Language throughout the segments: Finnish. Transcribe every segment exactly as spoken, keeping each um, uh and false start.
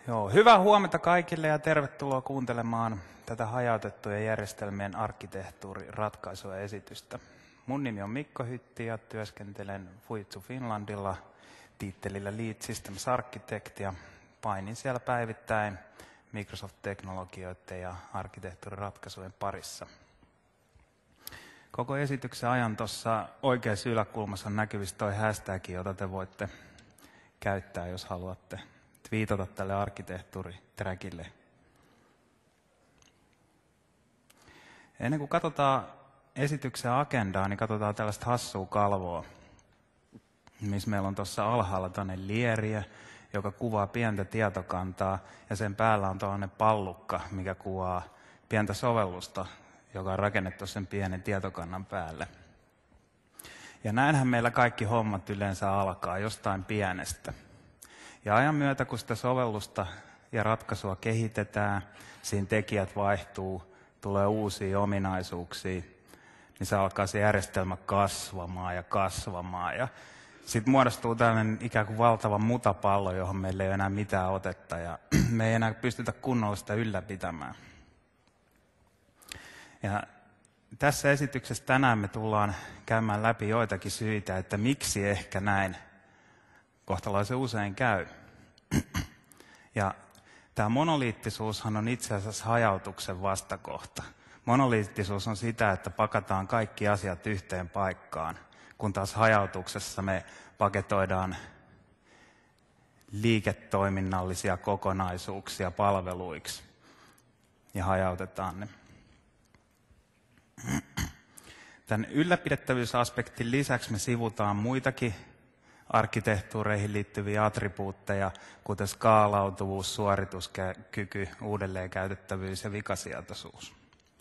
Joo, hyvää huomenta kaikille ja tervetuloa kuuntelemaan tätä hajautettujen järjestelmien arkkitehtuuriratkaisua esitystä. Mun nimi on Mikko Hytti ja työskentelen Fujitsu Finlandilla tiittelillä Lead Systems Architect ja painin siellä päivittäin Microsoft-teknologioiden ja arkkitehtuuriratkaisujen parissa. Koko esityksen ajan tuossa oikeassa yläkulmassa on näkyvissä toi hashtag, jota te voitte käyttää, jos haluatte twiitata tälle arkkitehtuuritrackille. Ennen kuin katsotaan esityksen agendaa, niin katsotaan tällaista hassua kalvoa, missä meillä on tuossa alhaalla tuonne lieriä, joka kuvaa pientä tietokantaa, ja sen päällä on tuollainen pallukka, mikä kuvaa pientä sovellusta, joka on rakennettu sen pienen tietokannan päälle. Ja näinhän meillä kaikki hommat yleensä alkaa jostain pienestä. Ja ajan myötä, kun sitä sovellusta ja ratkaisua kehitetään, siinä tekijät vaihtuu, tulee uusia ominaisuuksia, niin se alkaa se järjestelmä kasvamaan ja kasvamaan. Ja sitten muodostuu tällainen ikään kuin valtava mutapallo, johon meillä ei ole enää mitään otetta ja me ei enää pystytä kunnolla sitä ylläpitämään. Ja tässä esityksessä tänään me tullaan käymään läpi joitakin syitä, että miksi ehkä näin kohtalaisen usein käy. Ja tämä monoliittisuushan on itse asiassa hajautuksen vastakohta. Monoliittisuus on sitä, että pakataan kaikki asiat yhteen paikkaan, kun taas hajautuksessa me paketoidaan liiketoiminnallisia kokonaisuuksia palveluiksi ja hajautetaan ne. Tämän ylläpidettävyysaspektin lisäksi me sivutaan muitakin arkkitehtuureihin liittyviä attribuutteja, kuten skaalautuvuus, suorituskyky, uudelleenkäytettävyys ja vikasietoisuus.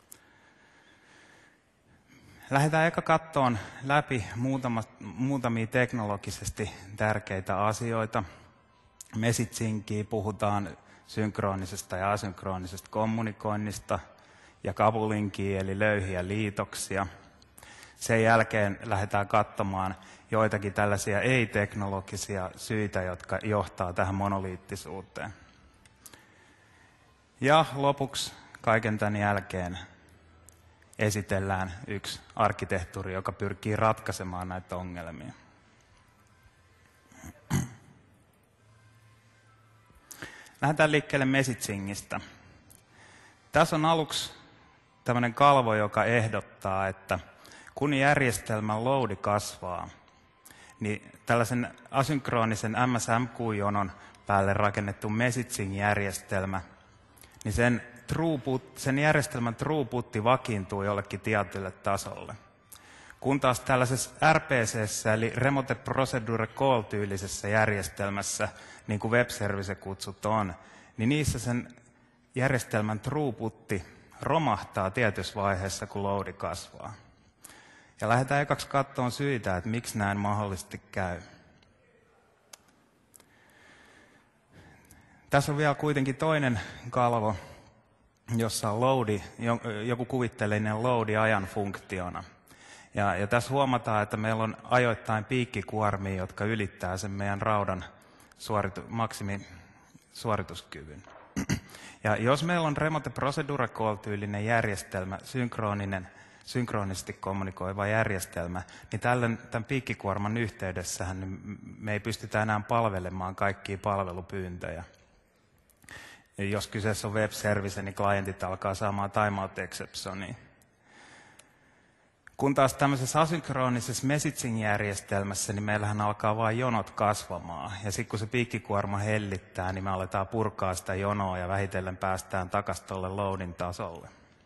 Lähdetään eka kattoon läpi muutama, muutamia teknologisesti tärkeitä asioita. Messagingia puhutaan synkroonisesta ja asynkroonisesta kommunikoinnista ja couplingia eli löyhiä liitoksia. Sen jälkeen lähdetään katsomaan joitakin tällaisia ei-teknologisia syitä, jotka johtaa tähän monoliittisuuteen. Ja lopuksi kaiken tämän jälkeen esitellään yksi arkkitehtuuri, joka pyrkii ratkaisemaan näitä ongelmia. Lähdetään liikkeelle messagingistä. Tässä on aluksi tämmöinen kalvo, joka ehdottaa, että kun järjestelmän loadi kasvaa, niin tällaisen asynkronisen M S M Q-jonon päälle rakennettu messaging-järjestelmä, niin sen, throughput, sen järjestelmän throughputti vakiintuu jollekin tietylle tasolle. Kun taas tällaisessa R P C:ssä eli Remote Procedure Call-tyylisessä järjestelmässä, niin kuin web-service-kutsut on, niin niissä sen järjestelmän throughputti romahtaa tietyssä vaiheessa, kun loadi kasvaa. Ja lähdetään ekaksi katsomaan syitä, että miksi näin mahdollisesti käy. Tässä on vielä kuitenkin toinen kalvo, jossa on loadi, joku kuvitteellinen loadi-ajan funktiona. Ja, ja tässä huomataan, että meillä on ajoittain piikkikuormia, jotka ylittää sen meidän raudan suoritu, maksimisuorituskyvyn. Ja jos meillä on Remote Procedure Call-tyylinen järjestelmä, synkroninen, synkronisesti kommunikoiva järjestelmä, niin tällöin, tämän piikkikuorman yhteydessähän niin me ei pystytä enää palvelemaan kaikkia palvelupyyntöjä. Ja jos kyseessä on web-service, niin klientit alkaa saamaan timeout exceptionia. Kun taas tämmöisessä asynkronisessa messaging-järjestelmässä, niin meillähän alkaa vain jonot kasvamaan. Ja sitten kun se piikkikuorma hellittää, niin me aletaan purkaa sitä jonoa ja vähitellen päästään takaisin tuolle loadin tasolle.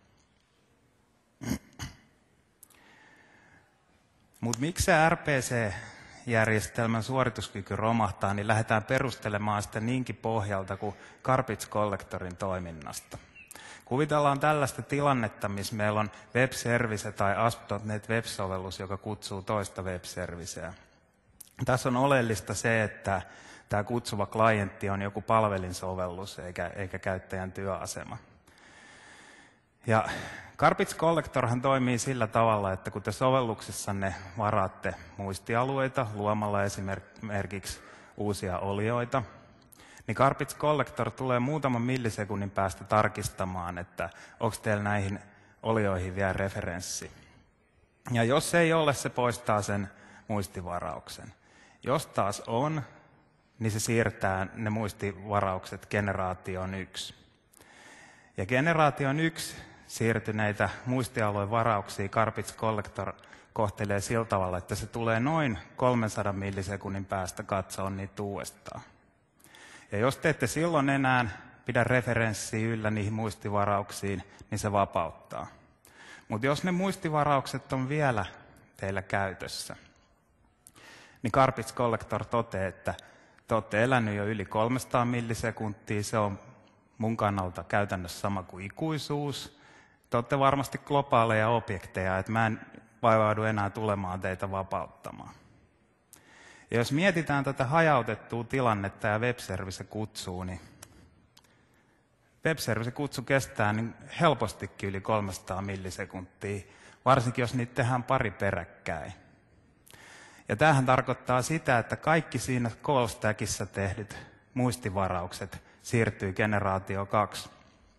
Mutta miksi se R P C-järjestelmän suorituskyky romahtaa, niin lähdetään perustelemaan sitä niinkin pohjalta kuin garbage collectorin toiminnasta. Kuvitellaan tällaista tilannetta, missä meillä on web-service tai A S P piste net web-sovellus, joka kutsuu toista web-serviceä. Tässä on oleellista se, että tämä kutsuva klientti on joku palvelinsovellus eikä, eikä käyttäjän työasema. Ja garbage collectorhan toimii sillä tavalla, että kun te sovelluksessanne varaatte muistialueita luomalla esimerkiksi uusia olioita, niin Garbage Collector tulee muutaman millisekunnin päästä tarkistamaan, että onko teillä näihin olioihin vielä referenssi. Ja jos ei ole, se poistaa sen muistivarauksen. Jos taas on, niin se siirtää ne muistivaraukset generaatioon yksi. Ja generaation yksi siirtyneitä muistialueen varauksia Garbage Collector kohtelee sillä tavalla, että se tulee noin kolmensadan millisekunnin päästä katsoa niitä uudestaan. Ja jos te ette silloin enää pidä referenssiä yllä niihin muistivarauksiin, niin se vapauttaa. Mutta jos ne muistivaraukset on vielä teillä käytössä, niin Garbage Collector toteaa, että te olette elänyt jo yli kolmesataa millisekuntia, se on mun kannalta käytännössä sama kuin ikuisuus. Te olette varmasti globaaleja objekteja, että mä en vaivaudu enää tulemaan teitä vapauttamaan. Ja jos mietitään tätä hajautettua tilannetta ja web-service-kutsua, niin web-service-kutsu kestää niin helpostikin yli kolmesataa millisekuntia, varsinkin jos niitä tehdään pari peräkkäin. Ja tämähän tarkoittaa sitä, että kaikki siinä call stackissa tehdyt muistivaraukset siirtyy generaatio kaksi.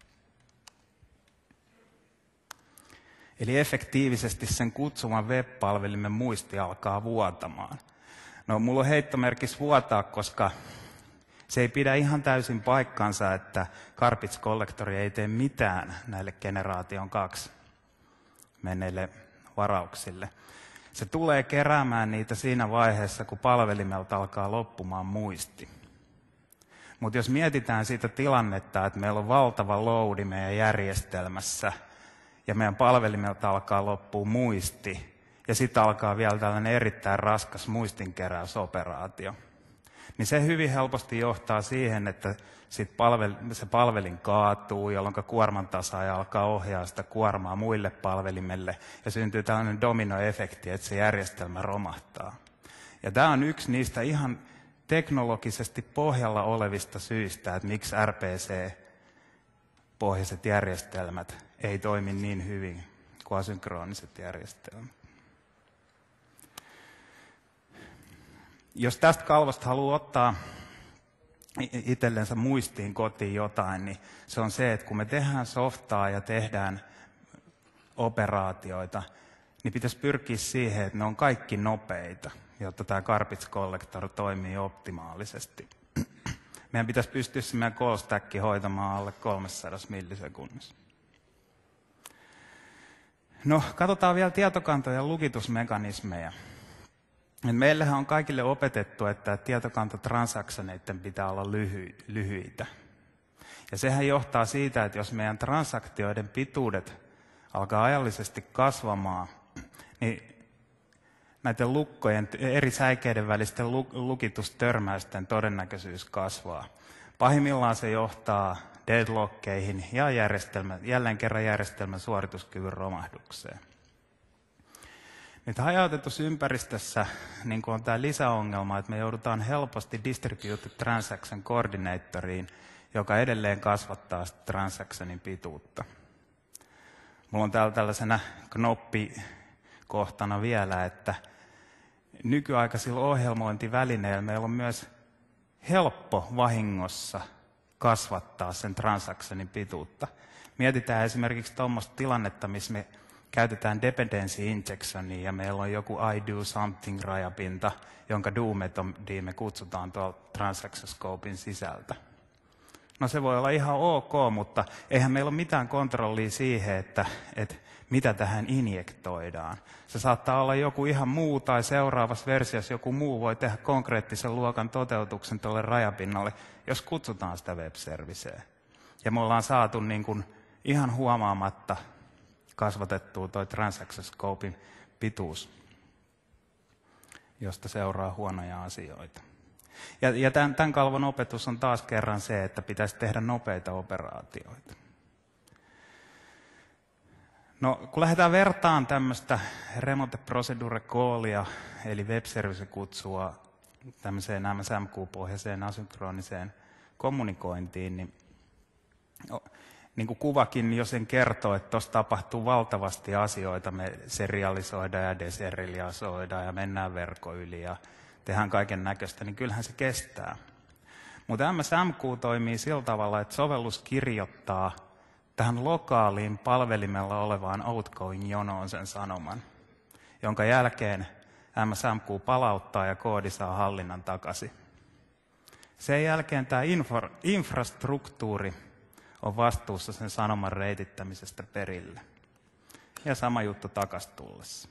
Eli efektiivisesti sen kutsuman web-palvelimen muisti alkaa vuotamaan. No, mulla on heittomerkis vuotaa, koska se ei pidä ihan täysin paikkansa, että Garbage Collector ei tee mitään näille generaation kaksi menneille varauksille. Se tulee keräämään niitä siinä vaiheessa, kun palvelimelta alkaa loppumaan muisti. Mutta jos mietitään sitä tilannetta, että meillä on valtava loadi meidän järjestelmässä, ja meidän palvelimelta alkaa loppua muisti, ja sitten alkaa vielä tällainen erittäin raskas muistinkeräysoperaatio, niin se hyvin helposti johtaa siihen, että sit palvel, se palvelin kaatuu, jolloin kuorman tasaaja alkaa ohjaa sitä kuormaa muille palvelimelle, ja syntyy tällainen dominoefekti, että se järjestelmä romahtaa. Ja tämä on yksi niistä ihan teknologisesti pohjalla olevista syistä, että miksi R P C-pohjaiset järjestelmät ei toimi niin hyvin kuin asynkroniset järjestelmät. Jos tästä kalvosta haluaa ottaa itsellensä muistiin kotiin jotain, niin se on se, että kun me tehdään softaa ja tehdään operaatioita, niin pitäisi pyrkiä siihen, että ne on kaikki nopeita, jotta tämä Garbage Collector toimii optimaalisesti. Meidän pitäisi pystyä se meidän call stack hoitamaan alle kolmesataa millisekunnissa. No, katsotaan vielä tietokantojen lukitusmekanismeja. Meillähän on kaikille opetettu, että tietokantatransaktioneiden pitää olla lyhy, lyhyitä. Ja sehän johtaa siitä, että jos meidän transaktioiden pituudet alkaa ajallisesti kasvamaan, niin näiden lukkojen, eri säikeiden välisten lukitustörmäysten todennäköisyys kasvaa. Pahimmillaan se johtaa deadlockkeihin ja jälleen kerran järjestelmän suorituskyvyn romahdukseen. Nyt hajautetussa ympäristössä niin on tämä lisäongelma, että me joudutaan helposti Distributed Transaction Coordinatoriin, joka edelleen kasvattaa sitä transactionin pituutta. Mulla on täällä tällaisena knoppikohtana vielä, että nykyaikaisilla ohjelmointivälineillä meillä on myös helppo vahingossa kasvattaa sen transactionin pituutta. Mietitään esimerkiksi tuommoista tilannetta, missä me käytetään dependency injectionia ja meillä on joku I do something rajapinta, jonka do-metodia me kutsutaan tuolta transaction scopein sisältä. No se voi olla ihan ok, mutta eihän meillä ole mitään kontrollia siihen, että, että mitä tähän injektoidaan. Se saattaa olla joku ihan muu tai seuraavassa versiossa joku muu voi tehdä konkreettisen luokan toteutuksen tuolle rajapinnalle, jos kutsutaan sitä web-servicea. Ja me ollaan saatu niin kuin ihan huomaamatta kasvatettua tuo transaction scopein pituus, josta seuraa huonoja asioita. Ja, ja tämän, tämän kalvon opetus on taas kerran se, että pitäisi tehdä nopeita operaatioita. No, kun lähdetään vertaan tämmöistä remote procedure callia, eli web-service-kutsua tämmöiseen M S M Q-pohjaiseen asynkroniseen kommunikointiin, niin niin kuin kuvakin jo sen kertoo, että tuossa tapahtuu valtavasti asioita. Me serialisoidaan ja deserialisoidaan ja mennään verkon yli ja tehdään kaiken näköistä, niin kyllähän se kestää. Mutta M S M Q toimii sillä tavalla, että sovellus kirjoittaa tähän lokaaliin palvelimella olevaan outgoing-jonoon sen sanoman, jonka jälkeen M S M Q palauttaa ja koodi saa hallinnan takaisin. Sen jälkeen tämä infra- infrastruktuuri on vastuussa sen sanoman reitittämisestä perille. Ja sama juttu takaisin tullessa.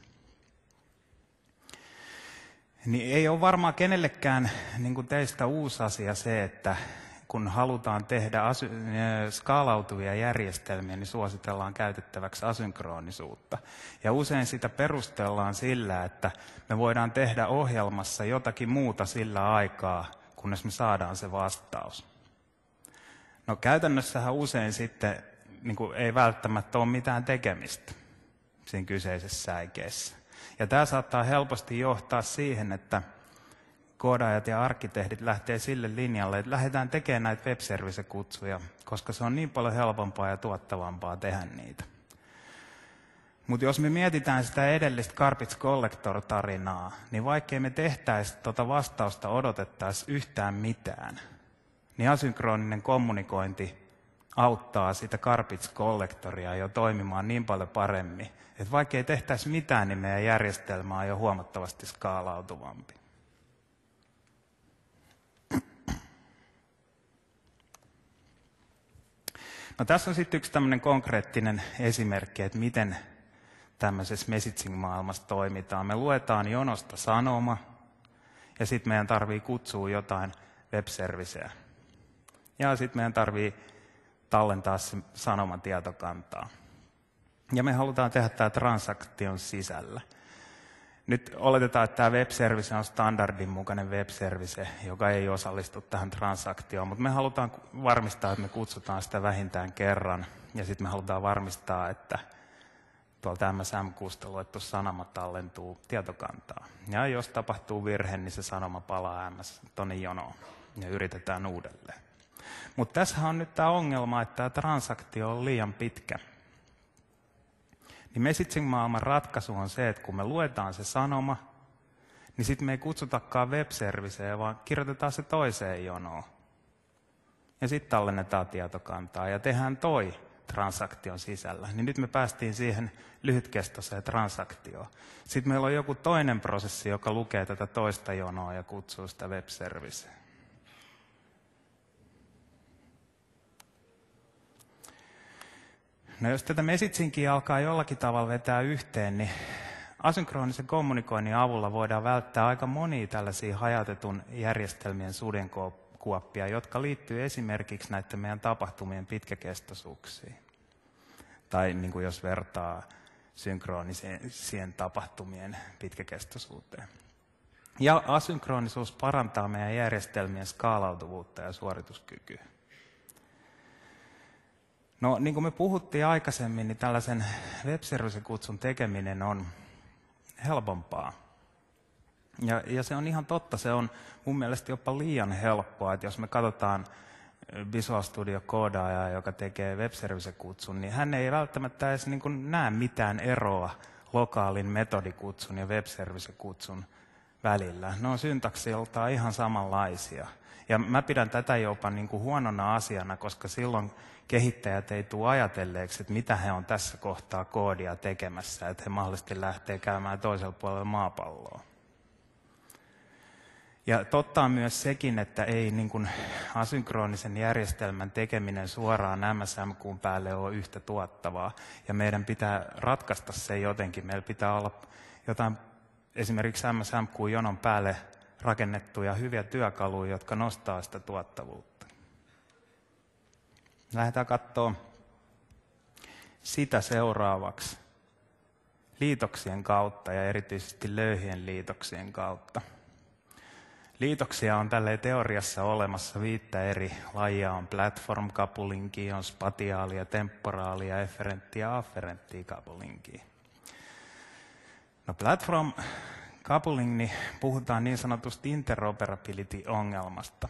Niin ei ole varmaan kenellekään niin kuin teistä uusi asia se, että kun halutaan tehdä asy- skaalautuvia järjestelmiä, niin suositellaan käytettäväksi asynkroonisuutta. Ja usein sitä perustellaan sillä, että me voidaan tehdä ohjelmassa jotakin muuta sillä aikaa, kunnes me saadaan se vastaus. No käytännössähän usein sitten niin kuin ei välttämättä ole mitään tekemistä siinä kyseisessä säikeessä. Ja tämä saattaa helposti johtaa siihen, että koodaajat ja arkkitehdit lähtee sille linjalle, että lähdetään tekemään näitä web-service-kutsuja, koska se on niin paljon helpompaa ja tuottavampaa tehdä niitä. Mutta jos me mietitään sitä edellistä garbage collector-tarinaa, niin vaikkei me tehtäisi tuota vastausta odotettaisiin yhtään mitään, niin asynkroninen kommunikointi auttaa sitä garbage collectoria jo toimimaan niin paljon paremmin, että vaikkei tehtäisi mitään, niin meidän järjestelmä on jo huomattavasti skaalautuvampi. No, tässä on sitten yksi tämmöinen konkreettinen esimerkki, että miten tämmöisessä messaging-maailmassa toimitaan. Me luetaan jonosta sanoma, ja sitten meidän tarvii kutsua jotain web-serviceä. Ja sitten meidän tarvii tallentaa se sanoma tietokantaa. Ja me halutaan tehdä tämä transaktion sisällä. Nyt oletetaan, että tämä web-service on standardin mukainen web-service, joka ei osallistu tähän transaktioon, mutta me halutaan varmistaa, että me kutsutaan sitä vähintään kerran, ja sitten me halutaan varmistaa, että tuolta M S M Q:sta luettu sanoma tallentuu tietokantaan. Ja jos tapahtuu virhe, niin se sanoma palaa M S tuonne jonoon, ja yritetään uudelleen. Mutta tässä on nyt tämä ongelma, että tämä transaktio on liian pitkä. Niin messaging-maailman ratkaisu on se, että kun me luetaan se sanoma, niin sitten me ei kutsutakaan web-serviceen, vaan kirjoitetaan se toiseen jonoon. Ja sitten tallennetaan tietokantaa ja tehdään toi transaktion sisällä. Niin nyt me päästiin siihen lyhytkestoiseen transaktioon. Sitten meillä on joku toinen prosessi, joka lukee tätä toista jonoa ja kutsuu sitä web-serviceen. No jos tätä messagingia alkaa jollakin tavalla vetää yhteen, niin asynkronisen kommunikoinnin avulla voidaan välttää aika monia tällaisia hajautetun järjestelmien sudenkuoppia, jotka liittyy esimerkiksi näiden meidän tapahtumien pitkäkestoisuuksiin. Tai niin kuin jos vertaa synkronisien tapahtumien pitkäkestoisuuteen. Ja asynkronisuus parantaa meidän järjestelmien skaalautuvuutta ja suorituskykyä. No, niin kuin me puhuttiin aikaisemmin, niin tällaisen web-service-kutsun tekeminen on helpompaa. Ja, ja se on ihan totta, se on mun mielestä jopa liian helppoa, että jos me katsotaan Visual Studio-koodaajaa, joka tekee web-service-kutsun, niin hän ei välttämättä edes niin kuin näe mitään eroa lokaalin metodikutsun ja web-service-kutsun välillä. Ne on syntaksiltaan ihan samanlaisia. Ja mä pidän tätä jopa niin kuin huonona asiana, koska silloin kehittäjät ei tule ajatelleeksi, että mitä he on tässä kohtaa koodia tekemässä, että he mahdollisesti lähtee käymään toisella puolella maapalloa. Ja totta on myös sekin, että ei niin kuin asynkronisen järjestelmän tekeminen suoraan M S M Q:n päälle ole yhtä tuottavaa. Ja meidän pitää ratkaista se jotenkin. Meillä pitää olla jotain esimerkiksi M S M Q-jonon päälle rakennettuja hyviä työkaluja, jotka nostaa sitä tuottavuutta. Lähdetään katsomaan sitä seuraavaksi liitoksien kautta ja erityisesti löyhien liitoksien kautta. Liitoksia on tälleen teoriassa olemassa viittä eri lajia. On platform couplingia, on spatiaalia, temporaalia, efferenttiä ja afferenttiä couplingia. No platform coupling, niin puhutaan niin sanotusti interoperability-ongelmasta.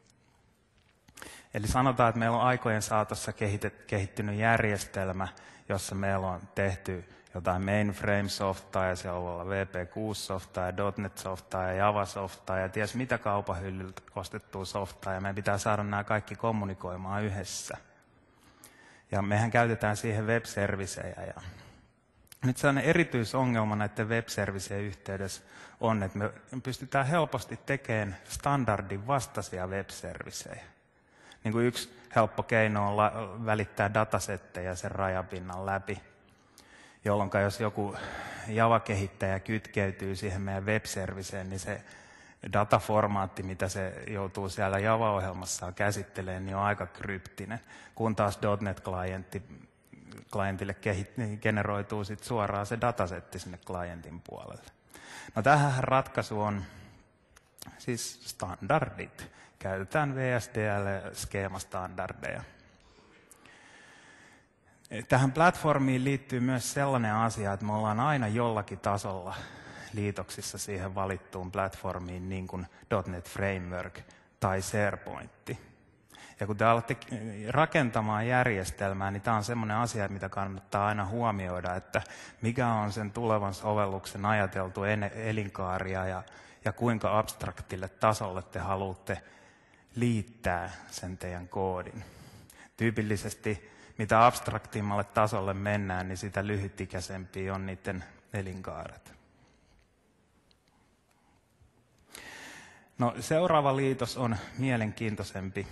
Eli sanotaan, että meillä on aikojen saatossa kehittynyt järjestelmä, jossa meillä on tehty jotain mainframe-softaa ja siellä voi olla V P kuusi -softaa ja .NET-softaa ja Java-softaa ja ties mitä kaupan hyllyltä ostettua softaa ja meidän pitää saada nämä kaikki kommunikoimaan yhdessä. Ja mehän käytetään siihen web-servicejä. Ja nyt sellainen erityisongelma näiden web-serviceen yhteydessä on, että me pystytään helposti tekemään standardin vastaisia web-servicejä. Niin kuin yksi helppo keino on välittää datasetteja sen rajapinnan läpi, jolloin jos joku Java-kehittäjä kytkeytyy siihen meidän web-serviceen, niin se dataformaatti, mitä se joutuu siellä Java-ohjelmassaan käsittelemään, niin on aika kryptinen, kun taas .NET-klientti klientille generoituu sit suoraan se datasetti sinne klientin puolelle. No tähän ratkaisu on siis standardit. Käytetään V S D L-skeemastandardeja. Tähän platformiin liittyy myös sellainen asia, että me ollaan aina jollakin tasolla liitoksissa siihen valittuun platformiin, niin kuin .NET Framework tai SharePoint. Ja kun te alatte rakentamaan järjestelmää, niin tämä on sellainen asia, mitä kannattaa aina huomioida, että mikä on sen tulevan sovelluksen ajateltu elinkaaria ja, ja kuinka abstraktille tasolle te haluatte liittää sen teidän koodin. Tyypillisesti mitä abstraktimmalle tasolle mennään, niin sitä lyhytikäisempiä on niiden elinkaaret. No, seuraava liitos on mielenkiintoisempi.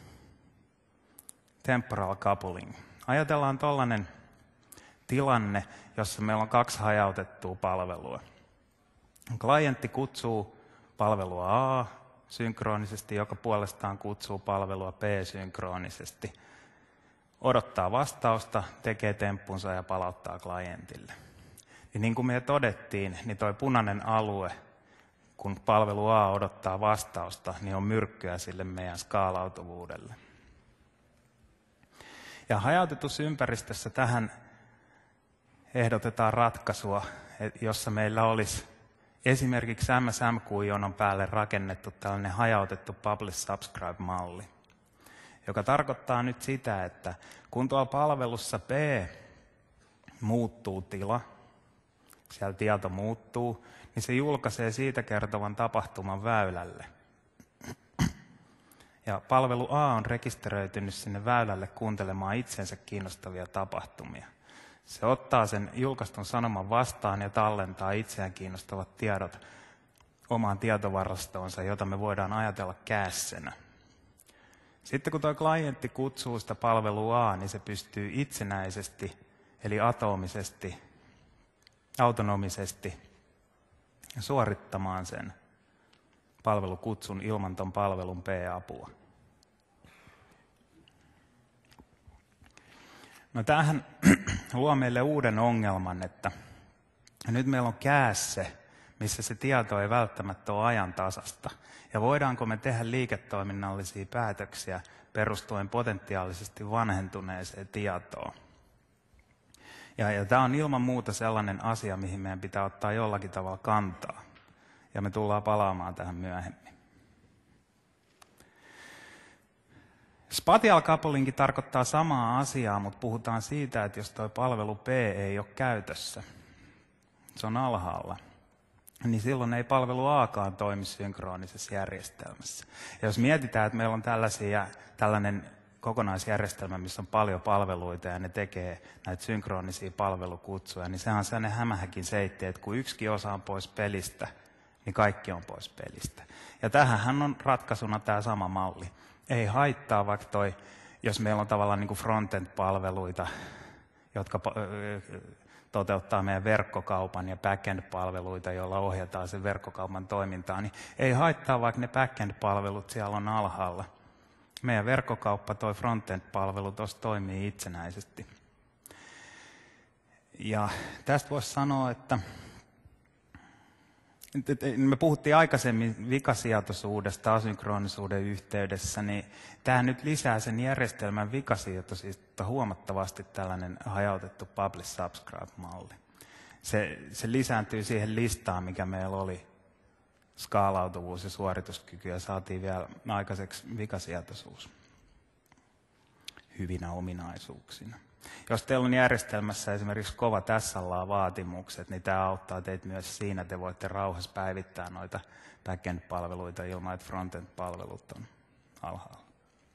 Temporal coupling. Ajatellaan tuollainen tilanne, jossa meillä on kaksi hajautettua palvelua. Klientti kutsuu palvelua A synkronisesti, joka puolestaan kutsuu palvelua B synkronisesti. Odottaa vastausta, tekee temppunsa ja palauttaa klientille. Ja niin kuin me todettiin, niin tuo punainen alue, kun palvelu A odottaa vastausta, niin on myrkkyä sille meidän skaalautuvuudelle. Ja hajautetussa ympäristössä tähän ehdotetaan ratkaisua, jossa meillä olisi esimerkiksi M S M Q-jonon päälle rakennettu tällainen hajautettu publish-subscribe-malli, joka tarkoittaa nyt sitä, että kun tuolla palvelussa B muuttuu tila, siellä tieto muuttuu, niin se julkaisee siitä kertovan tapahtuman väylälle. Ja palvelu A on rekisteröitynyt sinne väylälle kuuntelemaan itsensä kiinnostavia tapahtumia. Se ottaa sen julkaistun sanoman vastaan ja tallentaa itseään kiinnostavat tiedot omaan tietovarastoonsa, jota me voidaan ajatella casenä. Sitten kun tuo klientti kutsuu sitä palvelua A, niin se pystyy itsenäisesti, eli atomisesti, autonomisesti suorittamaan sen palvelukutsun ilman ton palvelun P-apua. No tämähän luo meille uuden ongelman, että nyt meillä on cache, missä se tieto ei välttämättä ole ajantasasta. Ja voidaanko me tehdä liiketoiminnallisia päätöksiä perustuen potentiaalisesti vanhentuneeseen tietoon? Ja, ja tämä on ilman muuta sellainen asia, mihin meidän pitää ottaa jollakin tavalla kantaa. Ja me tullaan palaamaan tähän myöhemmin. Spatial couplingki tarkoittaa samaa asiaa, mutta puhutaan siitä, että jos tuo palvelu P ei ole käytössä, se on alhaalla, niin silloin ei palvelu Akaan toimi synkronisessa järjestelmässä. Ja jos mietitään, että meillä on tällaisia, tällainen kokonaisjärjestelmä, missä on paljon palveluita ja ne tekee näitä synkronisia palvelukutsuja, niin sehän on sellainen hämähäkin seitti, että kun yksikin osa on pois pelistä, niin kaikki on pois pelistä. Ja tähän on ratkaisuna tämä sama malli. Ei haittaa, vaikka toi, jos meillä on tavallaan niin kuin frontend-palveluita, jotka toteuttaa meidän verkkokaupan ja backend-palveluita, joilla ohjataan sen verkkokaupan toimintaa, niin ei haittaa, vaikka ne backend-palvelut siellä on alhaalla. Meidän verkkokauppa, toi frontend-palvelu, tuossa toimii itsenäisesti. Ja tästä voisi sanoa, että me puhuttiin aikaisemmin vikasietoisuudesta asynkronisuuden yhteydessä, niin tämä nyt lisää sen järjestelmän vikasietoisuutta huomattavasti tällainen hajautettu publish-subscribe-malli. Se, se lisääntyy siihen listaan, mikä meillä oli skaalautuvuus ja suorituskyky, ja saatiin vielä aikaiseksi vikasietoisuus hyvinä ominaisuuksina. Jos teillä on järjestelmässä esimerkiksi kova S L A-vaatimukset, niin tämä auttaa teitä myös siinä, että te voitte rauhassa päivittää noita backend-palveluita ilman, että frontend-palvelut on alhaalla.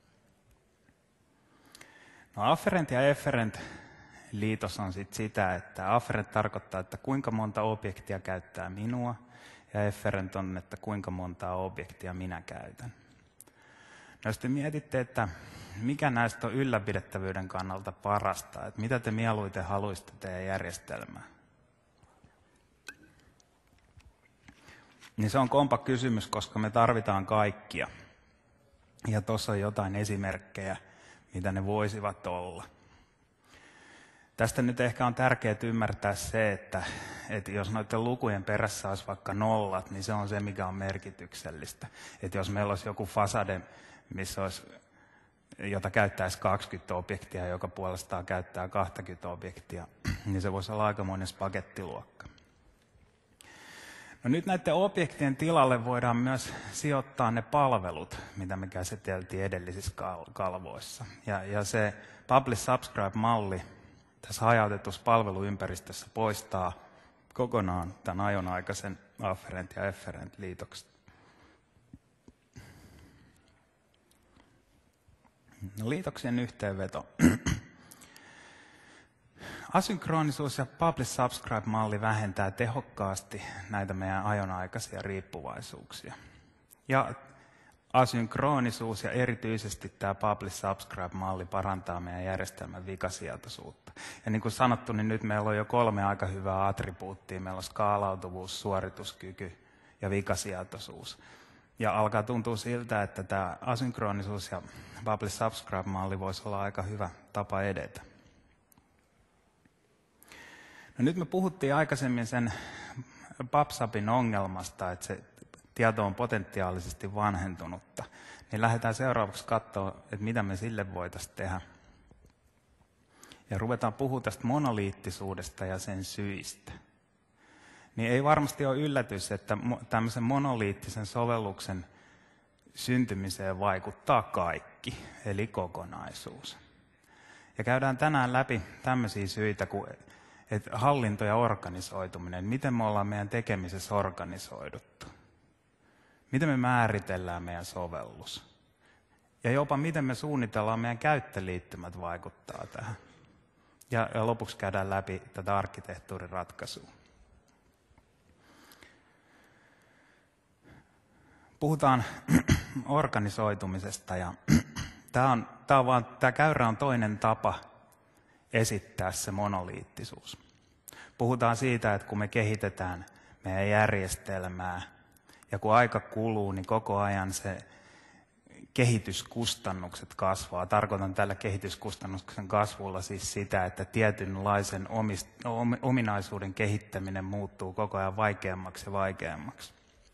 No, afferent ja efferent liitos on sit sitä, että afferent tarkoittaa, että kuinka monta objektia käyttää minua, ja efferent on, että kuinka montaa objektia minä käytän. No, jos te mietitte, että mikä näistä on ylläpidettävyyden kannalta parasta, että mitä te mieluiten haluaisitte teidän järjestelmään, niin se on kompa kysymys, koska me tarvitaan kaikkia. Ja tuossa on jotain esimerkkejä, mitä ne voisivat olla. Tästä nyt ehkä on tärkeää ymmärtää se, että, että jos noiden lukujen perässä olisi vaikka nollat, niin se on se, mikä on merkityksellistä. Että jos meillä olisi joku fasade, missä olisi, jota käyttäisi kaksikymmentä objektia, joka puolestaan käyttää kaksikymmentä objektia, niin se voisi olla aikamoinen spagettiluokka. No nyt näiden objektien tilalle voidaan myös sijoittaa ne palvelut, mitä me käsiteltiin edellisissä kalvoissa. Ja, ja se Publish Subscribe-malli tässä hajautetussa palveluympäristössä poistaa kokonaan tämän ajonaikaisen afferent ja efferent liitokset. No, liitoksien yhteenveto. Asynkronisuus ja Publish Subscribe-malli vähentää tehokkaasti näitä meidän ajonaikaisia riippuvaisuuksia. Ja asynkronisuus ja erityisesti tämä Publish Subscribe-malli parantaa meidän järjestelmän vikasietoisuutta. Ja niin kuin sanottu, niin nyt meillä on jo kolme aika hyvää attribuuttia. Meillä on skaalautuvuus, suorituskyky ja vikasietoisuus. Ja alkaa tuntua siltä, että tämä asynkronisuus ja Publish Subscribe-malli voisi olla aika hyvä tapa edetä. No, nyt me puhuttiin aikaisemmin sen PubSubin ongelmasta, että se tieto on potentiaalisesti vanhentunutta. Niin lähdetään seuraavaksi katsoa, että mitä me sille voitaisiin tehdä. Ja ruvetaan puhumaan tästä monoliittisuudesta ja sen syistä. Niin ei varmasti ole yllätys, että tämmöisen monoliittisen sovelluksen syntymiseen vaikuttaa kaikki, eli kokonaisuus. Ja käydään tänään läpi tämmöisiä syitä kuin että hallinto ja organisoituminen, miten me ollaan meidän tekemisessä organisoiduttu. Miten me määritellään meidän sovellus. Ja jopa miten me suunnitellaan meidän käyttöliittymät vaikuttaa tähän. Ja, ja lopuksi käydään läpi tätä arkkitehtuuriratkaisua. Puhutaan organisoitumisesta ja tämä, on, tämä, on vaan, tämä käyrä on toinen tapa esittää se monoliittisuus. Puhutaan siitä, että kun me kehitetään meidän järjestelmää ja kun aika kuluu, niin koko ajan se kehityskustannukset kasvaa. Tarkoitan tällä kehityskustannuksen kasvulla siis sitä, että tietynlaisen ominaisuuden kehittäminen muuttuu koko ajan vaikeammaksi ja vaikeammaksi.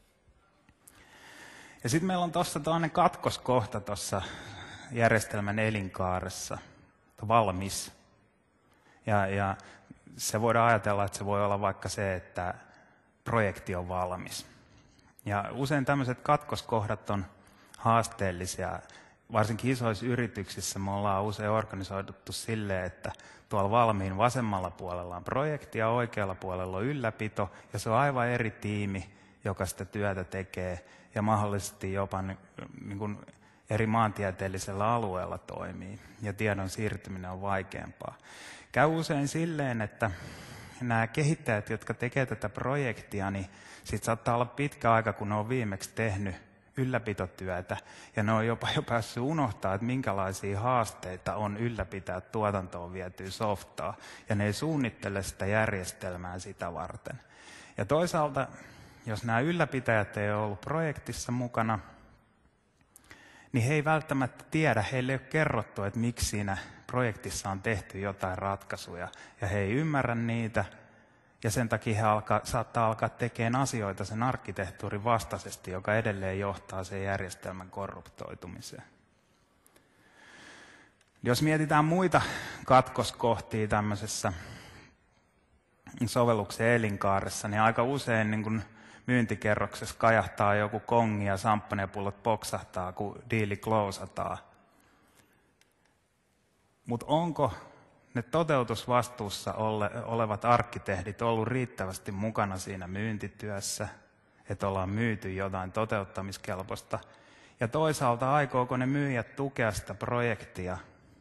Ja sitten meillä on tuossa toinen katkoskohta tuossa järjestelmän elinkaaressa, valmis. Ja, ja se voidaan ajatella, että se voi olla vaikka se, että projekti on valmis. Ja usein tämmöiset katkoskohdat on haasteellisia. Varsinkin isoissa yrityksissä me ollaan usein organisoiduttu silleen, että tuolla valmiin vasemmalla puolella on projekti ja oikealla puolella on ylläpito. Ja se on aivan eri tiimi, joka sitä työtä tekee ja mahdollisesti jopa niin kuin eri maantieteellisellä alueella toimii. Ja tiedon siirtyminen on vaikeampaa. Käy usein silleen, että nämä kehittäjät, jotka tekevät tätä projektia, niin sitten saattaa olla pitkä aika, kun ne on viimeksi tehnyt ylläpitotyötä, ja ne on jopa jo päässyt unohtaa, että minkälaisia haasteita on ylläpitää tuotantoon vietyä softaa, ja ne ei suunnittele sitä järjestelmää sitä varten. Ja toisaalta, jos nämä ylläpitäjät ei ole ollut projektissa mukana, niin he ei välttämättä tiedä, heille ei ole kerrottu, että miksi siinä projektissa on tehty jotain ratkaisuja, ja he ei ymmärrä niitä, ja sen takia he alkaa, saattaa alkaa tekemään asioita sen arkkitehtuurin vastaisesti, joka edelleen johtaa sen järjestelmän korruptoitumiseen. Jos mietitään muita katkoskohtia tämmöisessä sovelluksen elinkaaressa, niin aika usein niin kun myyntikerroksessa kajahtaa joku kongi ja samppanepullot poksahtaa, kun diili closataan. Mutta onko ne toteutusvastuussa ole, olevat arkkitehdit ollut riittävästi mukana siinä myyntityössä, että ollaan myyty jotain toteuttamiskelpoista. Ja toisaalta aikooko ne myyjät tukea sitä projektia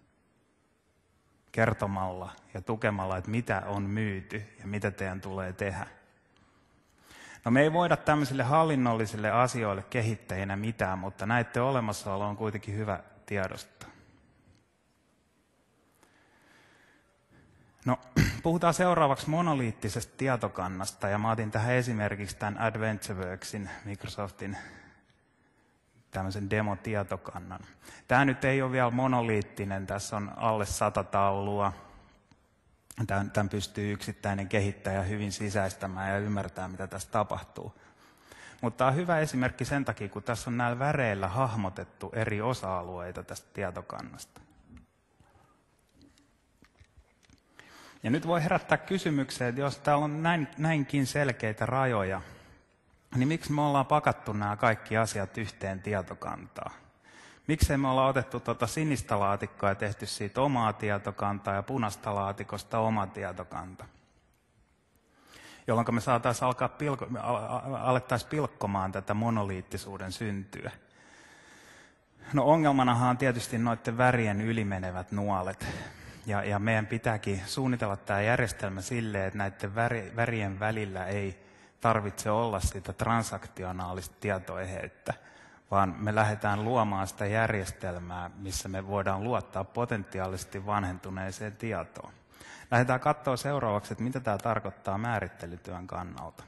kertomalla ja tukemalla, että mitä on myyty ja mitä teidän tulee tehdä. No me ei voida tämmöisille hallinnollisille asioille kehittäjinä mitään, mutta näiden olemassaolo on kuitenkin hyvä tiedostaa. No, puhutaan seuraavaksi monoliittisesta tietokannasta, ja mä otin tähän esimerkiksi tämän AdventureWorksin, Microsoftin tämmöisen demotietokannan. Tämä nyt ei ole vielä monoliittinen, tässä on alle sata taulua. Tämän, tämän pystyy yksittäinen kehittäjä hyvin sisäistämään ja ymmärtämään, mitä tässä tapahtuu. Mutta tämä on hyvä esimerkki sen takia, kun tässä on näillä väreillä hahmotettu eri osa-alueita tästä tietokannasta. Ja nyt voi herättää kysymykseen, että jos täällä on näin, näinkin selkeitä rajoja, niin miksi me ollaan pakattu nämä kaikki asiat yhteen tietokantaan? Miksei me ollaan otettu tuota sinistä laatikkoa ja tehty siitä omaa tietokantaa ja punaista laatikosta oma tietokanta? Jolloin me saataisiin alkaa pilko, alettaisiin pilkkomaan tätä monoliittisuuden syntyä. No ongelmanahan on tietysti noiden värien ylimenevät nuolet. Ja, ja meidän pitääkin suunnitella tämä järjestelmä silleen, että näiden väri, värien välillä ei tarvitse olla sitä transaktionaalista tietoeheyttä, vaan me lähdetään luomaan sitä järjestelmää, missä me voidaan luottaa potentiaalisesti vanhentuneeseen tietoon. Lähdetään katsoa seuraavaksi, että mitä tämä tarkoittaa määrittelytyön kannalta.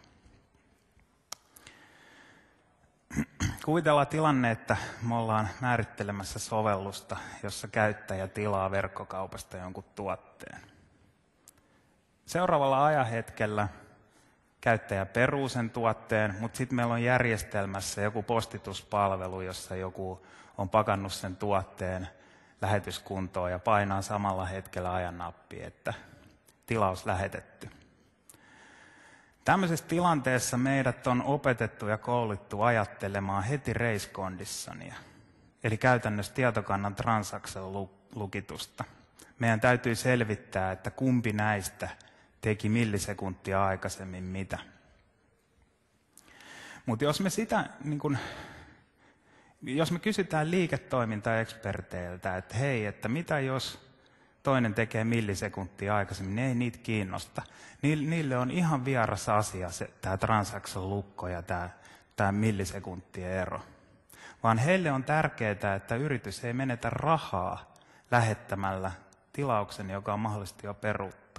Kuvitellaan tilanne, että me ollaan määrittelemässä sovellusta, jossa käyttäjä tilaa verkkokaupasta jonkun tuotteen. Seuraavalla ajanhetkellä käyttäjä peruu sen tuotteen, mutta sitten meillä on järjestelmässä joku postituspalvelu, jossa joku on pakannut sen tuotteen lähetyskuntoon ja painaa samalla hetkellä ajan nappi, että tilaus lähetetty. Tämmöisessä tilanteessa meidät on opetettu ja koulittu ajattelemaan heti race conditionia, eli käytännössä tietokannan transaction lukitusta. Meidän täytyy selvittää, että kumpi näistä teki millisekuntia aikaisemmin mitä. Mutta jos me sitä, niin kun, jos me kysytään liiketoimintaeksperteiltä, että hei, että mitä jos toinen tekee millisekuntia aikaisemmin, niin ei niitä kiinnosta. Niille on ihan vieras asia tämä transaction lukko ja tämä, tämä millisekuntien ero. Vaan heille on tärkeää, että yritys ei menetä rahaa lähettämällä tilauksen, joka on mahdollisesti jo peruttu.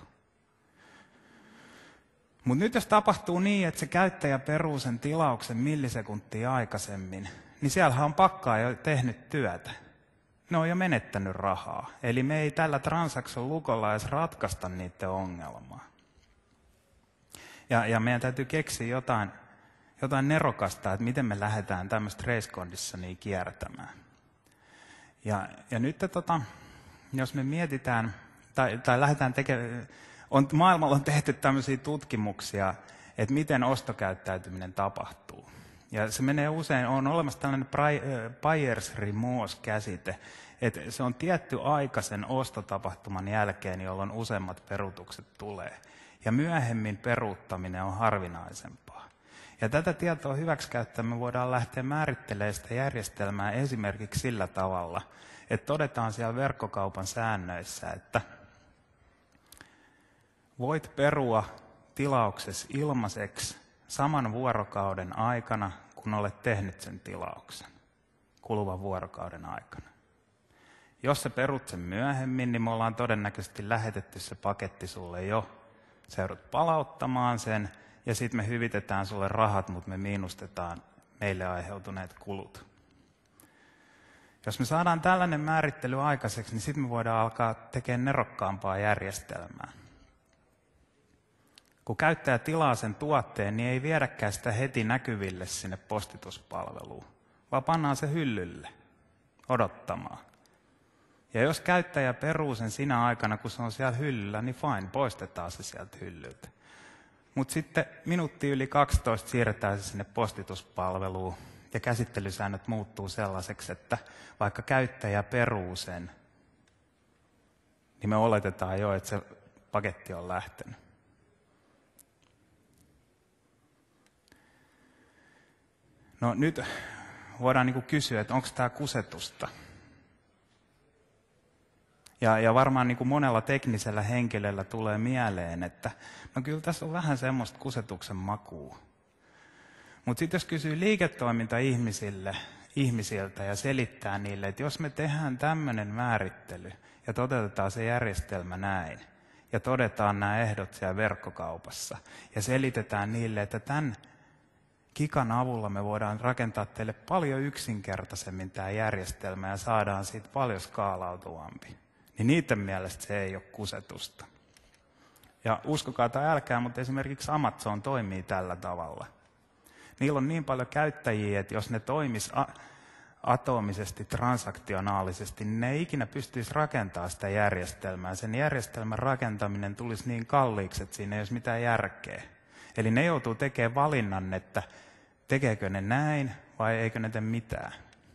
Mutta nyt jos tapahtuu niin, että se käyttäjä peruu sen tilauksen millisekuntia aikaisemmin, niin siellähän on pakkaa jo tehnyt työtä. Ne on jo menettänyt rahaa. Eli me ei tällä transaction lukolla edes ratkaista niiden ongelmaa. Ja, ja meidän täytyy keksiä jotain, jotain nerokasta, että miten me lähdetään tämmöistä race conditionia kiertämään. Ja, ja nyt tota, jos me mietitään, tai, tai lähdetään tekemään, on, maailmalla on tehty tämmöisiä tutkimuksia, että miten ostokäyttäytyminen tapahtuu. Ja se menee usein, on olemassa tällainen buyer's remorse-käsite, että se on tietty aika sen ostotapahtuman jälkeen, jolloin useimmat peruutukset tulee. Ja myöhemmin peruuttaminen on harvinaisempaa. Ja tätä tietoa hyväksikäyttäen me voidaan lähteä määrittelemään sitä järjestelmää esimerkiksi sillä tavalla, että todetaan siellä verkkokaupan säännöissä, että voit perua tilauksesi ilmaiseksi saman vuorokauden aikana, kun olet tehnyt sen tilauksen, kuluvan vuorokauden aikana. Jos sä perut sen myöhemmin, niin me ollaan todennäköisesti lähetetty se paketti sulle jo. Sä joudut palauttamaan sen, ja sitten me hyvitetään sulle rahat, mutta me miinustetaan meille aiheutuneet kulut. Jos me saadaan tällainen määrittely aikaiseksi, niin sitten me voidaan alkaa tekemään nerokkaampaa järjestelmää. Kun käyttäjä tilaa sen tuotteen, niin ei viedäkään sitä heti näkyville sinne postituspalveluun, vaan pannaan se hyllylle odottamaan. Ja jos käyttäjä peruu sen sinä aikana, kun se on siellä hyllyllä, niin fine, poistetaan se sieltä hyllyltä. Mutta sitten minuutti yli kaksitoista siirretään se sinne postituspalveluun, ja käsittelysäännöt muuttuu sellaiseksi, että vaikka käyttäjä peruu sen niin me oletetaan jo, että se paketti on lähtenyt. No nyt voidaan niin kuin kysyä, että onko tämä kusetusta? Ja, ja varmaan niin kuin monella teknisellä henkilöllä tulee mieleen, että no kyllä tässä on vähän semmoista kusetuksen makua. Mutta sitten jos kysyy liiketoiminta-ihmisille, ihmisiltä ja selittää niille, että jos me tehdään tämmöinen määrittely ja toteutetaan se järjestelmä näin, ja todetaan nämä ehdot siellä verkkokaupassa, ja selitetään niille, että tämän Kikan avulla me voidaan rakentaa teille paljon yksinkertaisemmin tämä järjestelmä ja saadaan siitä paljon skaalautuvampi. Niin niiden mielestä se ei ole kusetusta. Ja uskokaa tai älkää, mutta esimerkiksi Amazon toimii tällä tavalla. Niillä on niin paljon käyttäjiä, että jos ne toimis a- atomisesti, transaktionaalisesti, niin ne ei ikinä pystyisi rakentamaan sitä järjestelmää. Sen järjestelmän rakentaminen tulisi niin kalliiksi, että siinä ei olisi mitään järkeä. Eli ne joutuu tekemään valinnan, että tekeekö ne näin vai eikö ne tee mitään.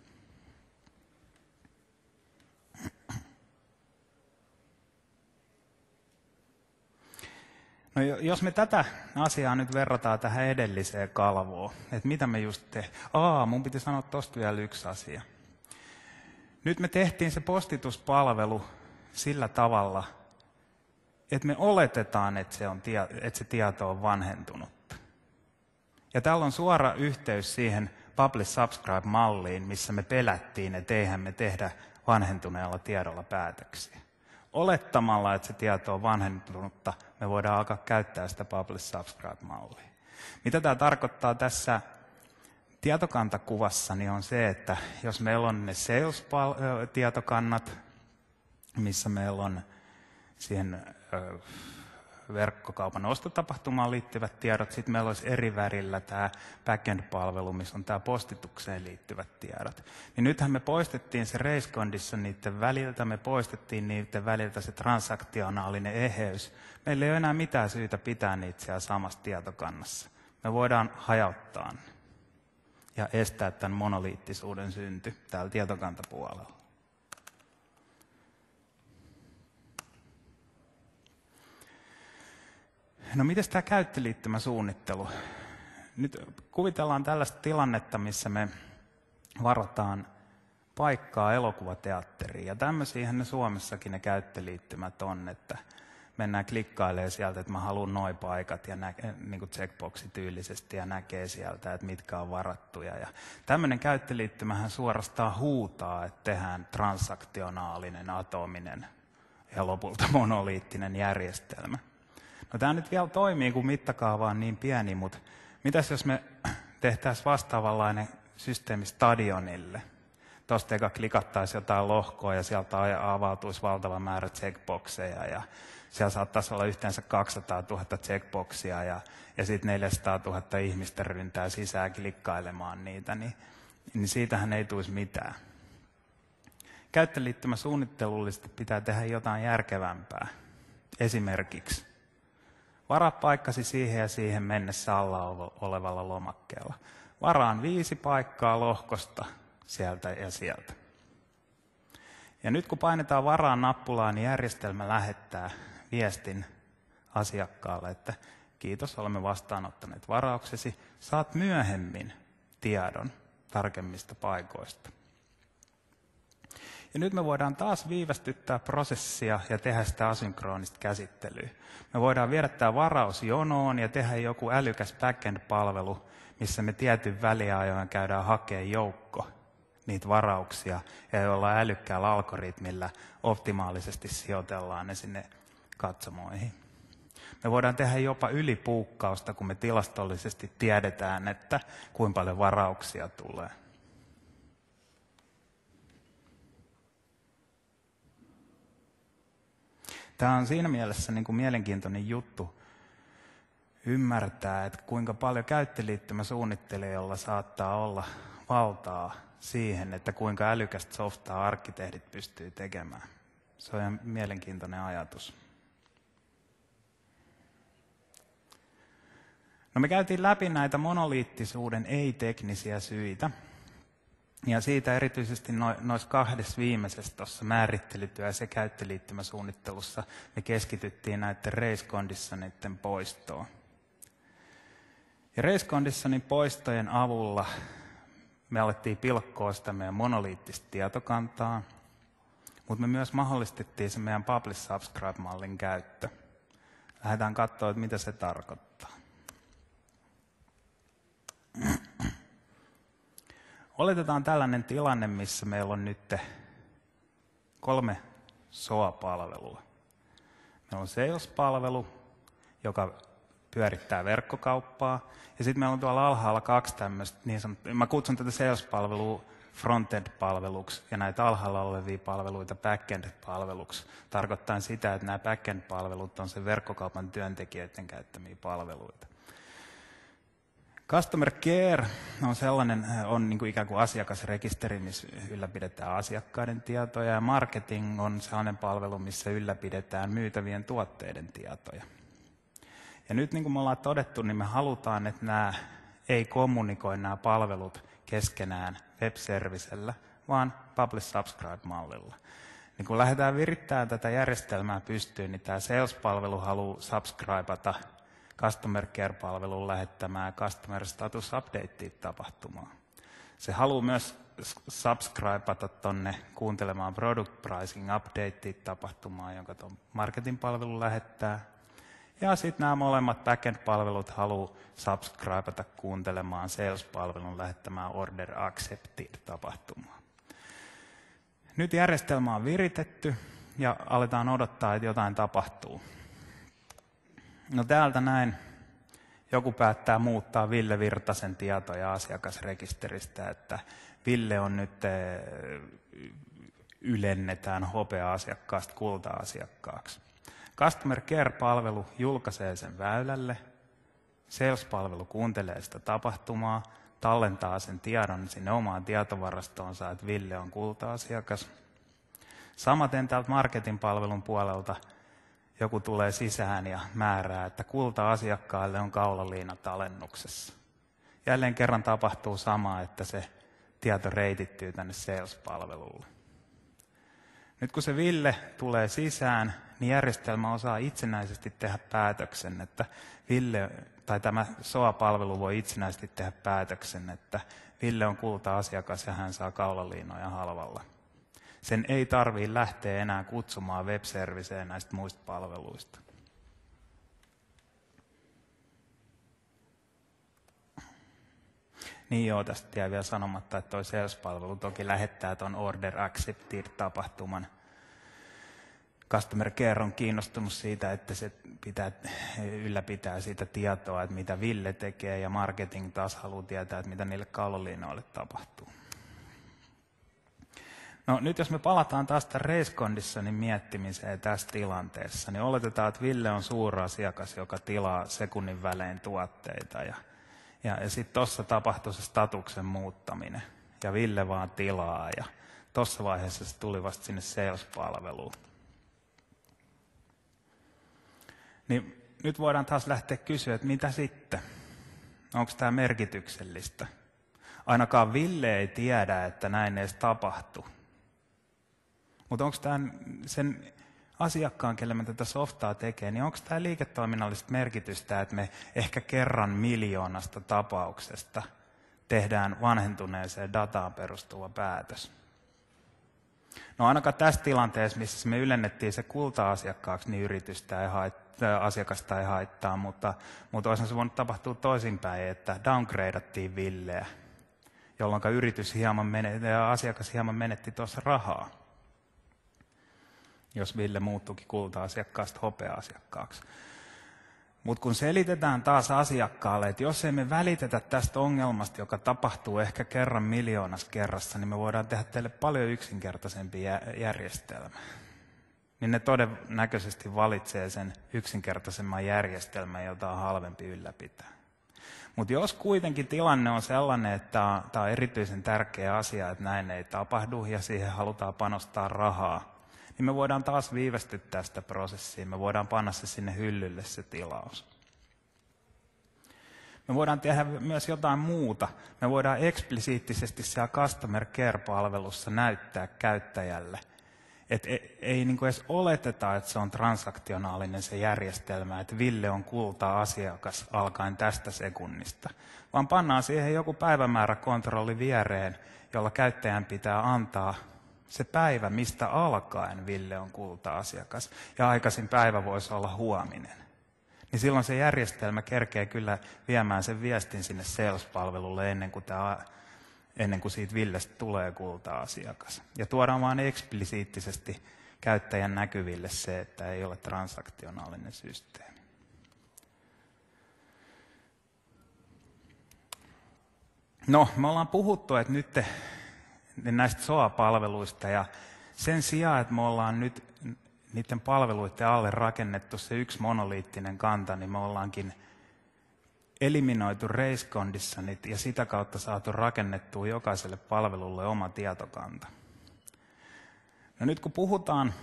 No jos me tätä asiaa nyt verrataan tähän edelliseen kalvoon, että mitä me just te... Aa, mun piti sanoa tosta vielä yksi asia. Nyt me tehtiin se postituspalvelu sillä tavalla, että me oletetaan, että se, on, että se tieto on vanhentunutta. Ja tällä on suora yhteys siihen Publish Subscribe-malliin, missä me pelättiin, että eihän me tehdä vanhentuneella tiedolla päätöksiä. Olettamalla, että se tieto on vanhentunutta, me voidaan alkaa käyttää sitä Publish Subscribe-mallia. Mitä tämä tarkoittaa tässä tietokantakuvassa, niin on se, että jos meillä on ne sales-tietokannat, missä meillä on siihen verkkokaupan ostotapahtumaan liittyvät tiedot, sitten meillä olisi eri värillä tämä backend-palvelu, missä on tämä postitukseen liittyvät tiedot. Niin nythän me poistettiin se race condition niiden väliltä, me poistettiin niiden väliltä se transaktionaalinen eheys. Meillä ei ole enää mitään syytä pitää niitä siellä samassa tietokannassa. Me voidaan hajauttaa ne ja estää tämän monoliittisuuden synty täällä tietokantapuolella. No miten tämä käyttöliittymäsuunnittelu? Nyt kuvitellaan tällaista tilannetta, missä me varataan paikkaa elokuvateatteriin. Ja tämmöisiähän ne Suomessakin ne käyttöliittymät on, että mennään klikkailemaan sieltä, että mä haluan noi paikat ja näke, niin kuin checkboxityylisesti ja näkee sieltä, että mitkä on varattuja. Ja tämmöinen käyttöliittymähän suorastaan huutaa, että tehdään transaktionaalinen, atominen ja lopulta monoliittinen järjestelmä. No tämä nyt vielä toimii, kun mittakaava on niin pieni, mutta mitäs jos me tehtäisiin vastaavanlainen systeemi stadionille? Tuosta eka klikattaisiin jotain lohkoa ja sieltä avautuisi valtava määrä checkboxeja ja siellä saattaisi olla yhteensä kaksisataatuhatta checkboxia ja, ja sitten neljäsataatuhatta ihmistä ryntää sisään klikkailemaan niitä, niin, niin siitähän ei tulisi mitään. Käyttöliittymäsuunnittelullisesti pitää tehdä jotain järkevämpää. Esimerkiksi varaa paikkasi siihen ja siihen mennessä alla olevalla lomakkeella. Varaan viisi paikkaa lohkosta sieltä ja sieltä. Ja nyt kun painetaan varaan nappulaa, niin järjestelmä lähettää viestin asiakkaalle, että kiitos, olemme vastaanottaneet varauksesi. Saat myöhemmin tiedon tarkemmista paikoista. Ja nyt me voidaan taas viivästyttää prosessia ja tehdä sitä asynkronista käsittelyä. Me voidaan viedä tämä varaus jonoon ja tehdä joku älykäs backend-palvelu, missä me tietyn väliajoin käydään hakemaan joukko niitä varauksia ja jolla älykkäällä algoritmilla optimaalisesti sijoitellaan ne sinne katsomoihin. Me voidaan tehdä jopa ylipuukkausta, kun me tilastollisesti tiedetään, että kuinka paljon varauksia tulee. Tämä on siinä mielessä niin kuin mielenkiintoinen juttu ymmärtää, että kuinka paljon käyttöliittymäsuunnittelijoilla saattaa olla valtaa siihen, että kuinka älykästä softaa arkkitehdit pystyy tekemään. Se on ihan mielenkiintoinen ajatus. No me käytiin läpi näitä monoliittisuuden ei-teknisiä syitä. Ja siitä erityisesti no, noissa kahdessa viimeisessä tuossa määrittelytyössä ja käyttöliittymäsuunnittelussa me keskityttiin näiden race conditioneiden poistoon. Ja race conditionin poistojen avulla me alettiin pilkkoa sitä meidän monoliittista tietokantaa, mutta me myös mahdollistettiin se meidän publish subscribe-mallin käyttö. Lähdetään katsoa, että mitä se tarkoittaa. Oletetaan tällainen tilanne, missä meillä on nyt kolme S O A-palvelua. Meillä on sales-palvelu, joka pyörittää verkkokauppaa. Ja sitten meillä on tuolla alhaalla kaksi tämmöistä, niin sanottu, mä kutsun tätä sales-palvelua front-end-palveluksi ja näitä alhaalla olevia palveluita back-end-palveluksi. Tarkoittaa sitä, että nämä back-end-palvelut on se verkkokaupan työntekijöiden käyttämiä palveluita. Customer Care on sellainen, on niin kuin ikään kuin asiakasrekisteri, missä ylläpidetään asiakkaiden tietoja, ja marketing on sellainen palvelu, missä ylläpidetään myytävien tuotteiden tietoja. Ja nyt niin kuin me ollaan todettu, niin me halutaan, että nämä ei kommunikoi nämä palvelut keskenään web-servicellä, vaan publish subscribe-mallilla. Niin kun lähdetään virittämään tätä järjestelmää pystyyn, niin tämä sales-palvelu haluaa subscribeata Customer Care-palvelun lähettämään Customer Status Update-tapahtumaan. Se haluaa myös subscribeata tuonne kuuntelemaan Product Pricing Update-tapahtumaan, jonka tuon marketing-palvelu lähettää. Ja sitten nämä molemmat backend-palvelut haluaa subscribeata kuuntelemaan sales-palvelun lähettämään Order Accepted-tapahtumaan. Nyt järjestelmä on viritetty ja aletaan odottaa, että jotain tapahtuu. No täältä näin joku päättää muuttaa Ville Virtasen tietoja asiakasrekisteristä, että Ville on nyt ylennetään hopea-asiakkaasta kulta-asiakkaaksi. Customer Care-palvelu julkaisee sen väylälle, sales-palvelu kuuntelee sitä tapahtumaa, tallentaa sen tiedon sinne omaan tietovarastoonsa, että Ville on kulta-asiakas. Samaten täältä marketing-palvelun puolelta joku tulee sisään ja määrää, että kulta-asiakkaalle on kaulaliinat alennuksessa. Jälleen kerran tapahtuu sama, että se tieto reitittyy tänne sales-palvelulle. Nyt kun se Ville tulee sisään, niin järjestelmä osaa itsenäisesti tehdä päätöksen, että Ville, tai tämä S O A-palvelu voi itsenäisesti tehdä päätöksen, että Ville on kulta-asiakas ja hän saa kaulaliinoja halvalla. Sen ei tarvitse lähteä enää kutsumaan web-serviceen näistä muista palveluista. Niin joo, tästä jäi vielä sanomatta, että tuo sales-palvelu toki lähettää tuon Order Accepted-tapahtuman. Customer Care on kiinnostunut siitä, että se pitää, ylläpitää siitä tietoa, että mitä Ville tekee, ja marketing taas haluaa tietää, että mitä niille kaulaliinoille tapahtuu. No nyt jos me palataan taas tämän race conditionin miettimiseen tässä tilanteessa, niin oletetaan, että Ville on suurasiakas, joka tilaa sekunnin välein tuotteita. Ja, ja, ja sitten tuossa tapahtuu se statuksen muuttaminen, ja Ville vaan tilaa, ja tuossa vaiheessa se tuli vasta sinne sales-palveluun. Niin nyt voidaan taas lähteä kysyä, että mitä sitten? Onko tämä merkityksellistä? Ainakaan Ville ei tiedä, että näin edes tapahtuu. Mutta onko tämä sen asiakkaan, kelle me tätä softaa tekee, niin onko tämä liiketoiminnallista merkitystä, että me ehkä kerran miljoonasta tapauksesta tehdään vanhentuneeseen dataan perustuva päätös? No ainakaan tässä tilanteessa, missä me ylennettiin se kulta-asiakkaaksi, niin yritystä ei haittaa, asiakasta ei haittaa, mutta, mutta olisi se voinut tapahtua toisinpäin, että downgradeattiin Villeä, jolloin yritys hieman menetti, ja asiakas hieman menetti tuossa rahaa, jos Ville muuttuikin kulta-asiakkaasta hopea-asiakkaaksi. Mutta kun selitetään taas asiakkaalle, että jos emme välitetä tästä ongelmasta, joka tapahtuu ehkä kerran miljoonassa kerrassa, niin me voidaan tehdä teille paljon yksinkertaisempi järjestelmä. Niin ne todennäköisesti valitsee sen yksinkertaisemman järjestelmän, jota on halvempi ylläpitää. Mutta jos kuitenkin tilanne on sellainen, että tämä on erityisen tärkeä asia, että näin ei tapahdu ja siihen halutaan panostaa rahaa, niin me voidaan taas viivästyttää sitä prosessia, me voidaan panna se sinne hyllylle se tilaus. Me voidaan tehdä myös jotain muuta. Me voidaan eksplisiittisesti siellä Customer Care-palvelussa näyttää käyttäjälle, että ei, ei niin kuin edes oleteta, että se on transaktionaalinen se järjestelmä, että Ville on kulta-asiakas alkaen tästä sekunnista, vaan pannaan siihen joku päivämääräkontrolli viereen, jolla käyttäjän pitää antaa se päivä, mistä alkaen Ville on kulta-asiakas, ja aikaisin päivä voisi olla huominen. Niin silloin se järjestelmä kerkee kyllä viemään sen viestin sinne sales-palvelulle ennen kuin, tämä, ennen kuin siitä Villestä tulee kulta-asiakas. Ja tuodaan vaan eksplisiittisesti käyttäjän näkyville se, että ei ole transaktionaalinen systeemi. No, me ollaan puhuttu, että nyt te, näistä S O A-palveluista, ja sen sijaan, että me ollaan nyt niiden palveluiden alle rakennettu se yksi monoliittinen kanta, niin me ollaankin eliminoitu race conditionit ja sitä kautta saatu rakennettua jokaiselle palvelulle oma tietokanta. No nyt kun puhutaan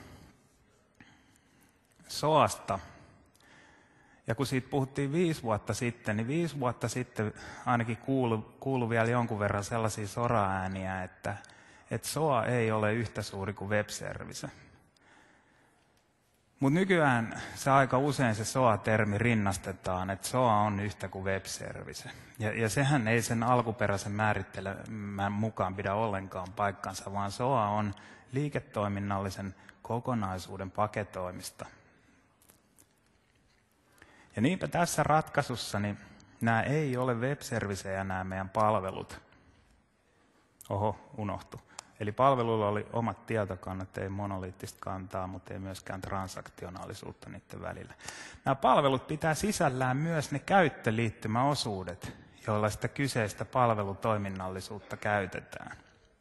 S O Asta, ja kun siitä puhuttiin viisi vuotta sitten, niin viisi vuotta sitten ainakin kuului, kuului vielä jonkun verran sellaisia soraääniä, että, että S O A ei ole yhtä suuri kuin web-service. Mutta nykyään se aika usein se S O A-termi rinnastetaan, että S O A on yhtä kuin web-service. Ja, ja sehän ei sen alkuperäisen määrittelemään mukaan pidä ollenkaan paikkansa, vaan S O A on liiketoiminnallisen kokonaisuuden paketoimista. Ja niinpä tässä ratkaisussa niin nämä ei ole web-servicejä nämä meidän palvelut. Oho, unohtu. Eli palveluilla oli omat tietokannat, ei monoliittista kantaa, mutta ei myöskään transaktionaalisuutta niiden välillä. Nämä palvelut pitää sisällään myös ne käyttöliittymäosuudet, joilla sitä kyseistä palvelutoiminnallisuutta käytetään.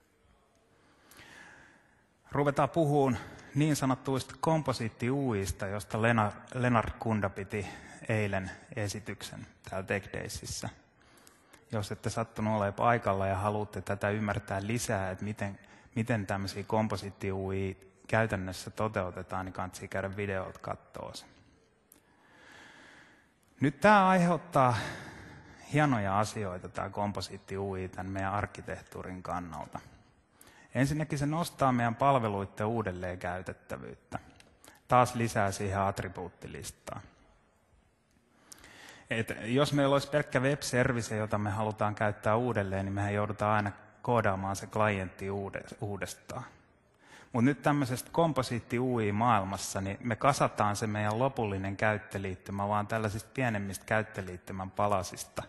Ruvetaan puhumaan niin sanottuista komposiitti-U I:stä, josta Lennart Kunda piti eilen esityksen täällä Tech Daysissä. Jos ette sattunut olemaan paikalla ja haluatte tätä ymmärtää lisää, että miten, miten tämmöisiä komposiitti-U I käytännössä toteutetaan, niin kannattaa käydä videolta katsoa se. Nyt tämä aiheuttaa hienoja asioita, tämä komposiitti-U I, tämän meidän arkkitehtuurin kannalta. Ensinnäkin se nostaa meidän palveluiden uudelleen käytettävyyttä. Taas lisää siihen attribuuttilistaan. Et jos meillä olisi pelkkä web-service, jota me halutaan käyttää uudelleen, niin mehän joudutaan aina koodaamaan se klientti uudestaan. Mutta nyt tämmöisestä komposiitti-U I-maailmassa, niin me kasataan se meidän lopullinen käyttöliittymä vaan tällaisista pienemmistä käyttöliittymän palasista.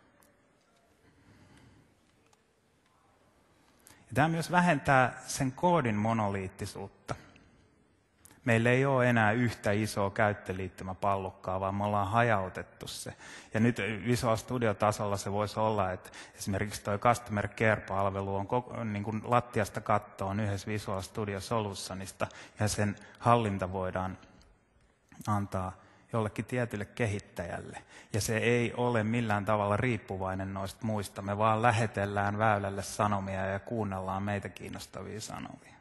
Ja tämä myös vähentää sen koodin monoliittisuutta. Meillä ei ole enää yhtä isoa käyttöliittymäpallukkaa, vaan me ollaan hajautettu se. Ja nyt Visual Studio-tasolla se voisi olla, että esimerkiksi tuo Customer Care-palvelu on koko, niin kuin lattiasta kattoon yhdessä Visual Studio Solutionista, ja sen hallinta voidaan antaa jollekin tietylle kehittäjälle. Ja se ei ole millään tavalla riippuvainen noista muista. Me vaan lähetellään väylälle sanomia ja kuunnellaan meitä kiinnostavia sanomia.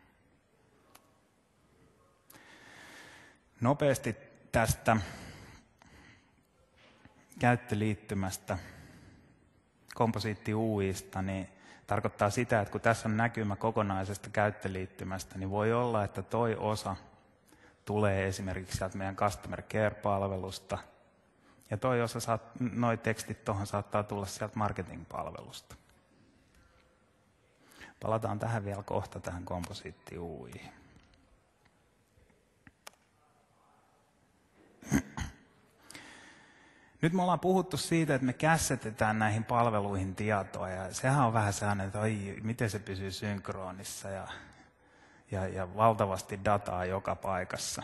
Nopeasti tästä käyttöliittymästä, komposiitti-U I:sta, niin tarkoittaa sitä, että kun tässä on näkymä kokonaisesta käyttöliittymästä, niin voi olla, että toi osa tulee esimerkiksi sieltä meidän Customer Care-palvelusta, ja toi osa, saat, noi tekstit tuohon saattaa tulla sieltä marketing-palvelusta. Palataan tähän vielä kohta, tähän komposiitti-U I:hin. Nyt me ollaan puhuttu siitä, että me kässetetään näihin palveluihin tietoa, ja sehän on vähän sellainen, että oi, miten se pysyy synkronissa ja, ja, ja valtavasti dataa joka paikassa.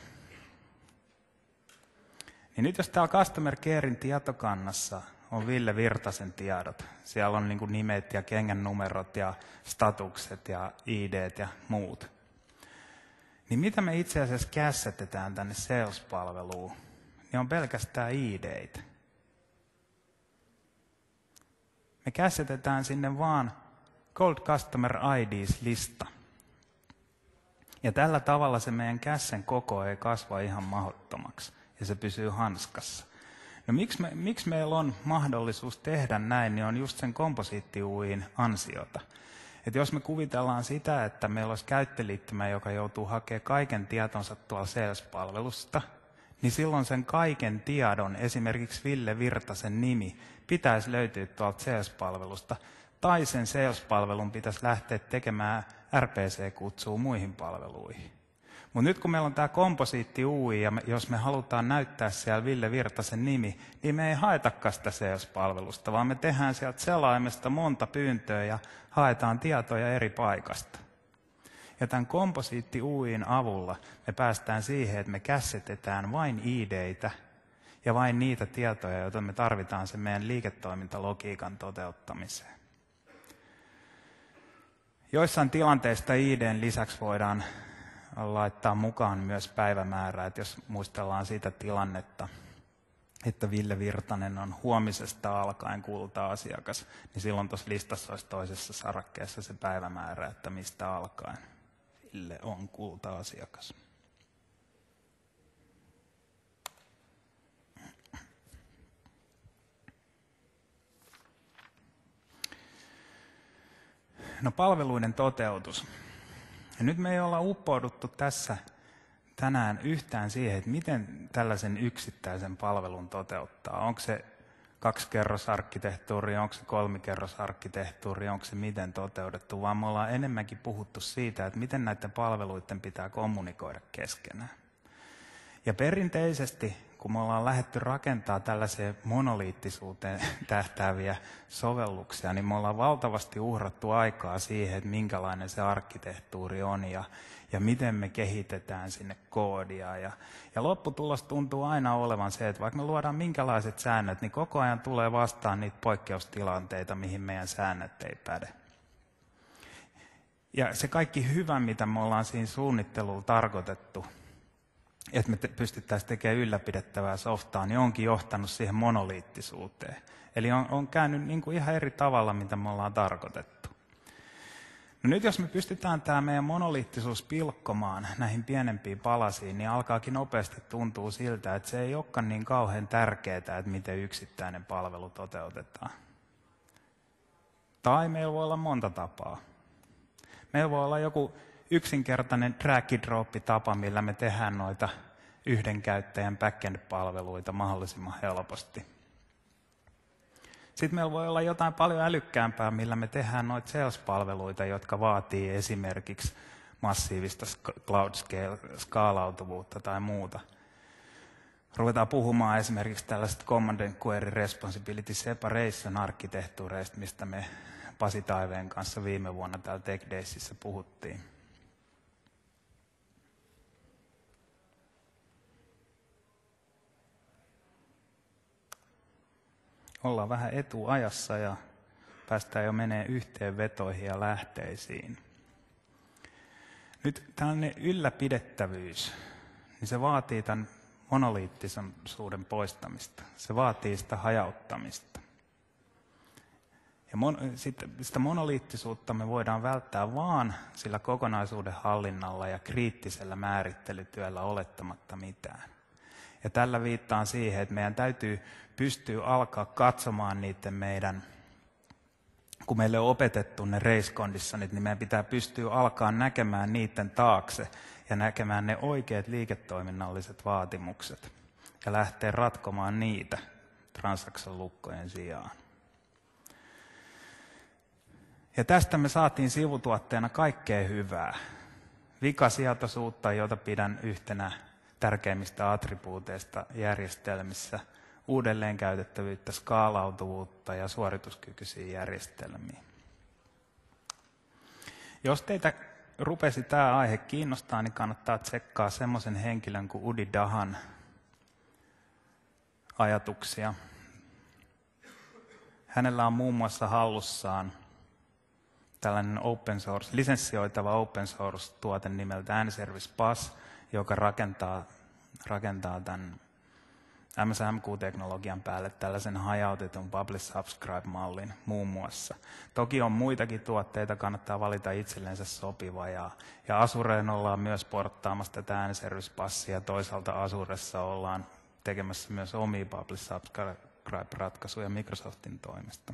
Niin nyt jos täällä Customer Carein tietokannassa on Ville Virtasen tiedot, siellä on niin kuin nimet ja kengän numerot ja statukset ja I D:t ja muut, niin mitä me itse asiassa kässetetään tänne sales-palveluun, niin on pelkästään I D:itä. Me kässetetään sinne vaan Cold Customer I Ds-lista. Ja tällä tavalla se meidän kässen koko ei kasva ihan mahdottomaksi ja se pysyy hanskassa. No miksi, me, miksi meillä on mahdollisuus tehdä näin, niin on just sen komposiitti-UI:n ansiota. Et jos me kuvitellaan sitä, että meillä olisi käyttöliittymä, joka joutuu hakemaan kaiken tietonsa tuolla Sales-palvelusta, niin silloin sen kaiken tiedon, esimerkiksi Ville Virtasen nimi, pitäisi löytyä tuolta Sales-palvelusta, tai sen Sales-palvelun pitäisi lähteä tekemään R P C-kutsua muihin palveluihin. Mutta nyt kun meillä on tämä komposiitti-U I, ja me, jos me halutaan näyttää siellä Ville Virtasen nimi, niin me ei haetakaan sitä Sales-palvelusta, vaan me tehdään sieltä selaimesta monta pyyntöä ja haetaan tietoja eri paikasta. Ja tämän komposiitti-U I:n avulla me päästään siihen, että me kässetetään vain I D:itä ja vain niitä tietoja, joita me tarvitaan sen meidän liiketoimintalogiikan toteuttamiseen. Joissain tilanteissa I D:n lisäksi voidaan laittaa mukaan myös päivämäärä, että jos muistellaan sitä tilannetta, että Ville Virtanen on huomisesta alkaen kulta-asiakas, niin silloin tuossa listassa olisi toisessa sarakkeessa se päivämäärä, että mistä alkaen Ville on kulta-asiakas. No palveluiden toteutus. Ja nyt me ei olla uppouduttu tässä tänään yhtään siihen, että miten tällaisen yksittäisen palvelun toteuttaa. Onko se kaksikerrosarkkitehtuuri, onko se kolmikerrosarkkitehtuuri, onko se miten toteutettu, vaan me ollaan enemmänkin puhuttu siitä, että miten näiden palveluiden pitää kommunikoida keskenään. Ja perinteisesti, kun me ollaan lähdetty rakentaa tällaisia monoliittisuuteen tähtääviä sovelluksia, niin me ollaan valtavasti uhrattu aikaa siihen, että minkälainen se arkkitehtuuri on ja, ja miten me kehitetään sinne koodia. Ja, ja lopputulos tuntuu aina olevan se, että vaikka me luodaan minkälaiset säännöt, niin koko ajan tulee vastaan niitä poikkeustilanteita, mihin meidän säännöt ei päde. Ja se kaikki hyvä, mitä me ollaan siinä suunnittelulla tarkoitettu, että me pystyttäisiin tekemään ylläpidettävää softaa, niin onkin johtanut siihen monoliittisuuteen. Eli on, on käynyt niin kuin ihan eri tavalla, mitä me ollaan tarkoitettu. No nyt jos me pystytään tämä meidän monoliittisuus pilkkomaan näihin pienempiin palasiin, niin alkaakin nopeasti tuntua siltä, että se ei olekaan niin kauhean tärkeää, että miten yksittäinen palvelu toteutetaan. Tai meillä voi olla monta tapaa. Meillä voi olla joku yksinkertainen drag-and-drop-tapa, millä me tehdään noita yhden käyttäjän backend-palveluita mahdollisimman helposti. Sitten meillä voi olla jotain paljon älykkäämpää, millä me tehdään noita sales-palveluita, jotka vaatii esimerkiksi massiivista cloud-skaalautuvuutta tai muuta. Ruvetaan puhumaan esimerkiksi tällaisesta Command and Query Responsibility Separation-arkkitehtuureista, mistä me Pasi Taiveen kanssa viime vuonna täällä Tech Daysissä puhuttiin. Ollaan vähän etuajassa ja päästään jo menee yhteenvetoihin ja lähteisiin. Nyt tällainen ylläpidettävyys, niin se vaatii tämän monoliittisuuden poistamista. Se vaatii sitä hajauttamista. Ja mon, sit, sitä monoliittisuutta me voidaan välttää vaan sillä kokonaisuuden hallinnalla ja kriittisellä määrittelytyöllä olettamatta mitään. Ja tällä viittaan siihen, että meidän täytyy pystyä alkaa katsomaan niiden meidän, kun meille on opetettu ne race conditionit, niin meidän pitää pystyä alkaa näkemään niiden taakse ja näkemään ne oikeat liiketoiminnalliset vaatimukset ja lähteä ratkomaan niitä transaction lukkojen sijaan. Ja tästä me saatiin sivutuotteena kaikkea hyvää. Vikasietoisuutta, jota pidän yhtenä tärkeimmistä attribuuteista järjestelmissä, uudelleenkäytettävyyttä, skaalautuvuutta ja suorituskykyisiä järjestelmiä. Jos teitä rupesi tämä aihe kiinnostaa, niin kannattaa tsekkaa semmoisen henkilön kuin Udi Dahan ajatuksia. Hänellä on muun muassa hallussaan tällainen open source, lisenssioitava open source tuote nimeltä N-Service Bus, joka rakentaa, rakentaa tämän M S M Q-teknologian päälle tällaisen hajautetun publish subscribe-mallin muun muassa. Toki on muitakin tuotteita, kannattaa valita itsellensä sopiva. Ja, ja Azureen ollaan myös porttaamassa tätä N-Service Busia. Toisaalta Azuressa ollaan tekemässä myös omia Publish Subscribe-ratkaisuja Microsoftin toimesta.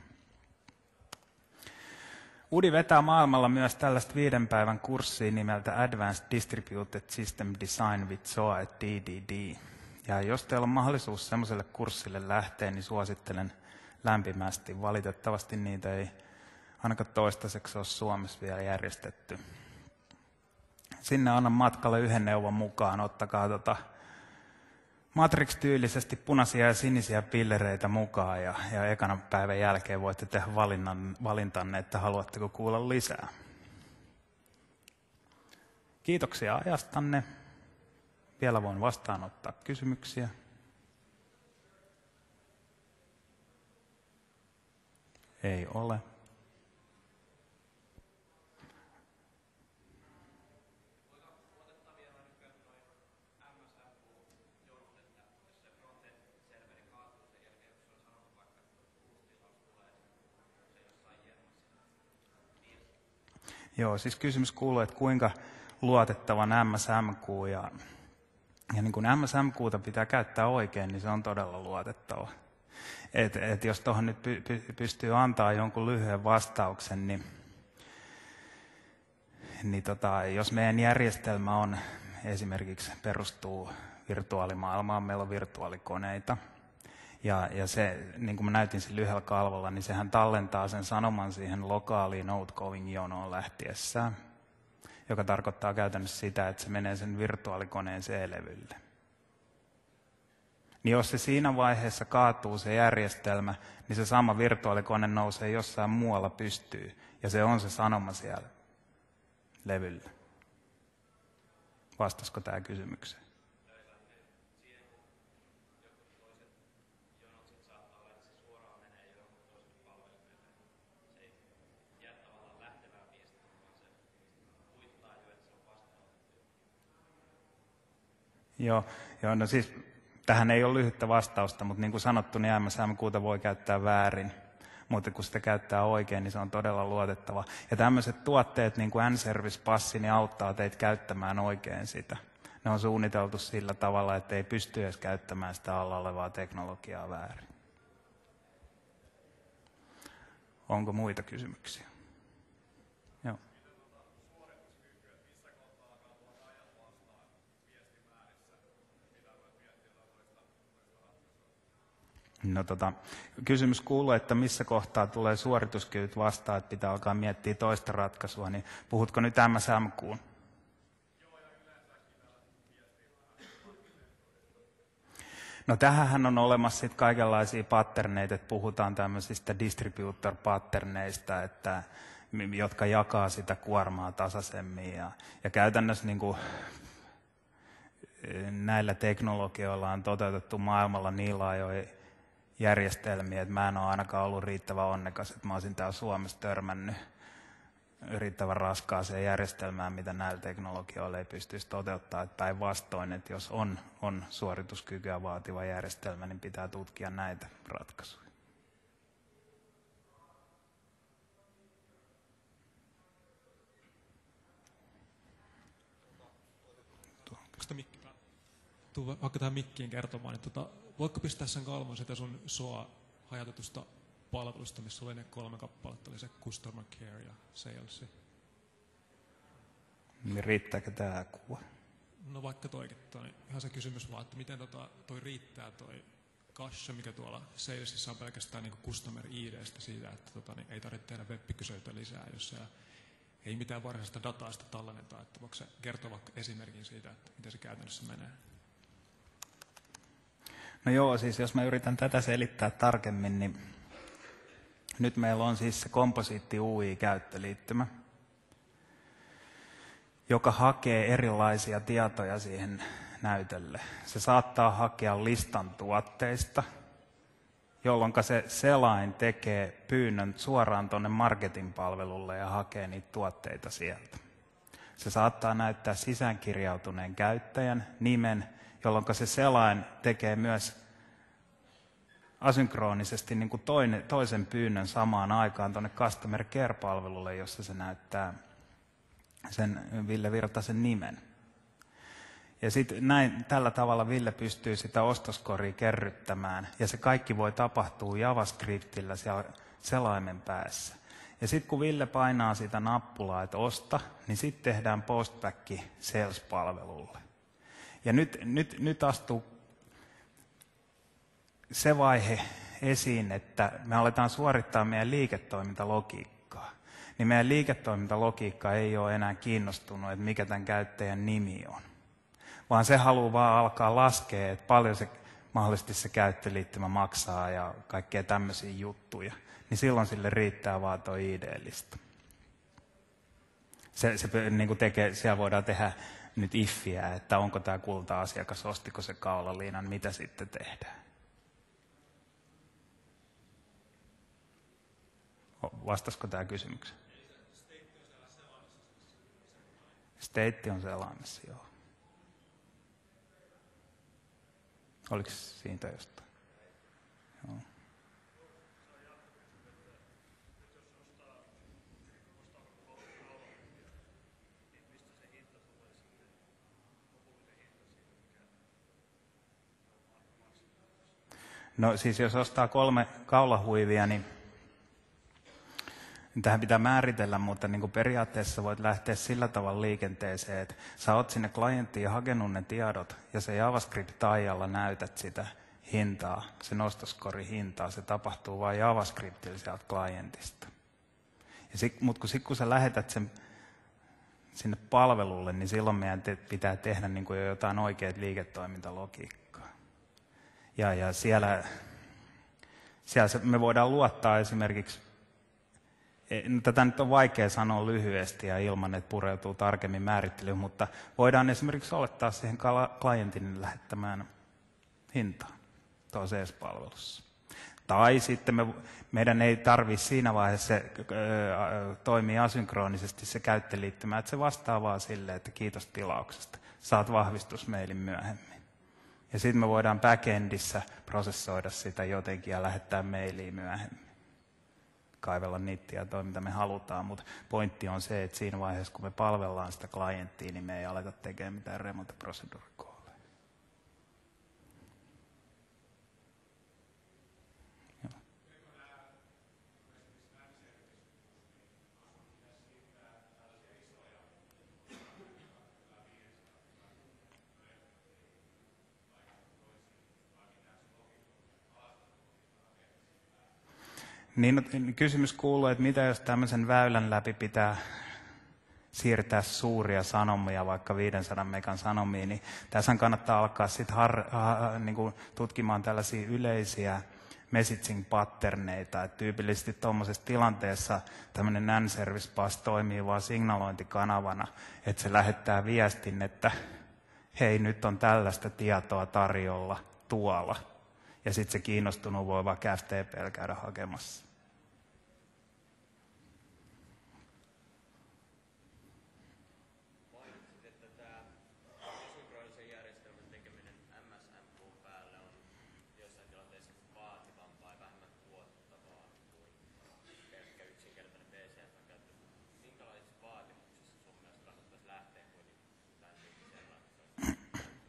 U D I vetää maailmalla myös tällaista viiden päivän kurssia nimeltä Advanced Distributed System Design with S O A D D D. Ja jos teillä on mahdollisuus semmoiselle kurssille lähteä, niin suosittelen lämpimästi. Valitettavasti niitä ei ainakaan toistaiseksi ole Suomessa vielä järjestetty. Sinne annan matkalle yhden neuvon mukaan. Ottakaa tota Matrix-tyylisesti punaisia ja sinisiä pillereitä mukaan ja, ja ekana päivän jälkeen voitte tehdä valinnan, valintanne, että haluatteko kuulla lisää. Kiitoksia ajastanne. Vielä voin vastaanottaa kysymyksiä. Ei ole. Joo, siis kysymys kuuluu, että kuinka luotettavan M S M Q ja, ja niin kun M S M Q:ta pitää käyttää oikein, niin se on todella luotettava. Et, et jos tuohon nyt py, py, pystyy antaa jonkun lyhyen vastauksen, niin, niin tota, jos meidän järjestelmä on esimerkiksi perustuu virtuaalimaailmaan, meillä on virtuaalikoneita, ja, ja se, niin kuin mä näytin sen lyhyellä kalvolla, niin sehän tallentaa sen sanoman siihen lokaaliin outgoing-jonoon lähtiessään, joka tarkoittaa käytännössä sitä, että se menee sen virtuaalikoneen C-levylle. Niin jos se siinä vaiheessa kaatuu se järjestelmä, niin se sama virtuaalikone nousee jossain muualla pystyyn, ja se on se sanoma siellä levyllä. Vastasiko tämä kysymykseen? Joo, joo, no siis tähän ei ole lyhyttä vastausta, mutta niin kuin sanottu, niin M S M Q:ta voi käyttää väärin, mutta kun sitä käyttää oikein, niin se on todella luotettava. Ja tämmöiset tuotteet, niin kuin N-Service-passi, niin auttaa teitä käyttämään oikein sitä. Ne on suunniteltu sillä tavalla, että ei pysty edes käyttämään sitä alla olevaa teknologiaa väärin. Onko muita kysymyksiä? Joo. No, tota, kysymys kuuluu, että missä kohtaa tulee suorituskyvyt vastaan, että pitää alkaa miettiä toista ratkaisua, niin puhutko nyt M S M Q:n? No tähän on olemassa sit kaikenlaisia patterneita, että puhutaan tämmöisistä distributor-patterneista, että, jotka jakaa sitä kuormaa tasaisemmin. Ja, ja käytännössä niin kuin, näillä teknologioilla on toteutettu maailmalla niin laajoja järjestelmiä, että mä en ole ainakaan ollut riittävän onnekas, että mä olisin täällä Suomessa törmännyt riittävän raskaaseen järjestelmään, mitä näillä teknologioilla ei pystyisi toteuttaa. Että päinvastoin, että jos on, on suorituskykyä vaativa järjestelmä, niin pitää tutkia näitä ratkaisuja. Tuu vaikka tähän mikkiin kertomaan, niin tota, voitko pistää sen kalvon sitä sun S O A-hajautetusta palvelusta, missä oli ne kolme kappaletta, oli se Customer Care ja Sales. Niin riittääkö tämä kuva? No vaikka toikin, toi, ihan se kysymys vaan, että miten tota, toi riittää toi cache, mikä tuolla Salesissa on pelkästään niin Customer I D:stä siitä, että tota, niin ei tarvitse tehdä web-kyselyitä lisää, jos siellä ei mitään varsinaista dataa sitä tallenneta, että voiko se kertoa vaikka esimerkin siitä, että miten se käytännössä menee? No joo, siis jos mä yritän tätä selittää tarkemmin, niin nyt meillä on siis se Composite U I-käyttöliittymä, joka hakee erilaisia tietoja siihen näytölle. Se saattaa hakea listan tuotteista, jolloin se selain tekee pyynnön suoraan tuonne marketing-palvelulle ja hakee niitä tuotteita sieltä. Se saattaa näyttää sisäänkirjautuneen käyttäjän nimen, jolloin se selain tekee myös asynkronisesti niin kuin toinen, toisen pyynnön samaan aikaan tuonne Customer Care-palvelulle, jossa se näyttää sen Ville Virtasen nimen. Ja sitten näin, tällä tavalla Ville pystyy sitä ostoskoria kerryttämään. Ja se kaikki voi tapahtua JavaScriptillä siellä selaimen päässä. Ja sitten kun Ville painaa sitä nappulaa, että osta, niin sitten tehdään postback sales-palvelulle. Ja nyt, nyt, nyt astuu se vaihe esiin, että me aletaan suorittaa meidän liiketoimintalogiikkaa. Niin meidän liiketoimintalogiikka ei ole enää kiinnostunut, että mikä tämän käyttäjän nimi on. Vaan se haluaa vaan alkaa laskea, että paljon se mahdollisesti se käyttöliittymä maksaa ja kaikkea tämmöisiä juttuja. Niin silloin sille riittää vaan tuo I D-lista. Se, se niin kuin tekee, siellä voidaan tehdä nyt iffiä, että onko tämä kulta-asiakas, ostiko se kaulaliinan, mitä sitten tehdään. Vastasiko tämä kysymykseen? State on selaimessa, joo. Oliko siitä jostain? Joo. No siis jos ostaa kolme kaulahuivia, niin tähän pitää määritellä, mutta niin kuin periaatteessa voit lähteä sillä tavalla liikenteeseen, että sä oot sinne klienttiin hakenut ne tiedot ja se JavaScript-taijalla näytät sitä hintaa, se nostoskori hintaa, se tapahtuu vain JavaScriptilla sieltä klientista. Mutta kun, sit, kun sä lähetät sen sinne palvelulle, niin silloin meidän te, pitää tehdä niin kuin jo jotain oikeat liiketoimintalogiikkaa. Ja, ja siellä, siellä se, me voidaan luottaa esimerkiksi, tätä nyt on vaikea sanoa lyhyesti ja ilman, että pureutuu tarkemmin määrittelyyn, mutta voidaan esimerkiksi olettaa siihen klientin lähettämään hintaan tuossa C S-palvelussa. Tai sitten me, meidän ei tarvitse siinä vaiheessa se, ö, toimii asynkronisesti se käyttöliittymä, että se vastaa vaan silleen, että kiitos tilauksesta, saat vahvistusmailin myöhemmin. Ja sitten me voidaan backendissä prosessoida sitä jotenkin ja lähettää mailia myöhemmin. Kaivella niitä tietoja, mitä me halutaan, mutta pointti on se, että siinä vaiheessa, kun me palvellaan sitä klienttia, niin me ei aleta tekemään mitään remote procedure callia. Niin, kysymys kuuluu, että mitä jos tämmöisen väylän läpi pitää siirtää suuria sanomia, vaikka viisisataa megan sanomia, niin tässä kannattaa alkaa sit har, ha, niin kuin tutkimaan tällaisia yleisiä messaging patterneita. Et tyypillisesti tuommoisessa tilanteessa tämmöinen N-service bus toimii vain signalointikanavana, että se lähettää viestin, että hei, nyt on tällaista tietoa tarjolla tuolla. Ja sitten se kiinnostunut voi vaikka F T P:llä käydä hakemassa. Mainitsit, että tämä asynkronisen järjestelmän tekeminen M S M Q:n päälle on jossain tilanteessa vaativampaa ja vähemmän tuottavaa kuin pelkkä yksinkertainen B C F-käyttö. Minkälaisissa vaatimuksissa sun mielestä kannattaisi lähteä kuitenkin tämän tyyppiseen ratkaisuun?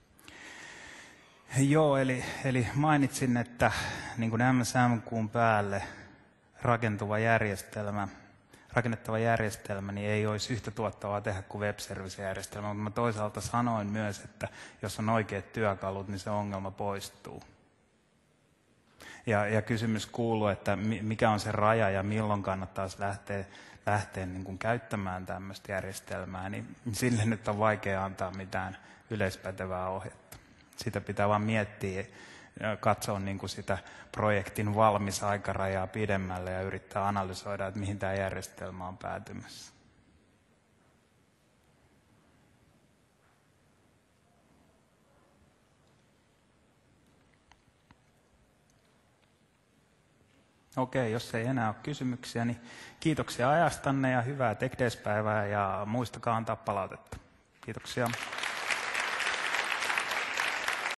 Joo, eli, eli mainitsin, että niin kuin M S M Q:n päälle rakentuva järjestelmä, rakennettava järjestelmä niin ei olisi yhtä tuottavaa tehdä kuin web-service-järjestelmä, mutta mä toisaalta sanoin myös, että jos on oikeat työkalut, niin se ongelma poistuu. Ja, ja kysymys kuuluu, että mikä on se raja ja milloin kannattaisi lähteä, lähteä niin kuin käyttämään tämmöistä järjestelmää, niin sille nyt on vaikea antaa mitään yleispätevää ohjetta. Sitä pitää vaan miettiä ja katsoa niin kuin sitä projektin valmis aikarajaa pidemmälle ja yrittää analysoida, että mihin tämä järjestelmä on päätymässä. Okei, jos ei enää ole kysymyksiä, niin kiitoksia ajastanne ja hyvää Tech Days-päivää ja muistakaa antaa palautetta. Kiitoksia.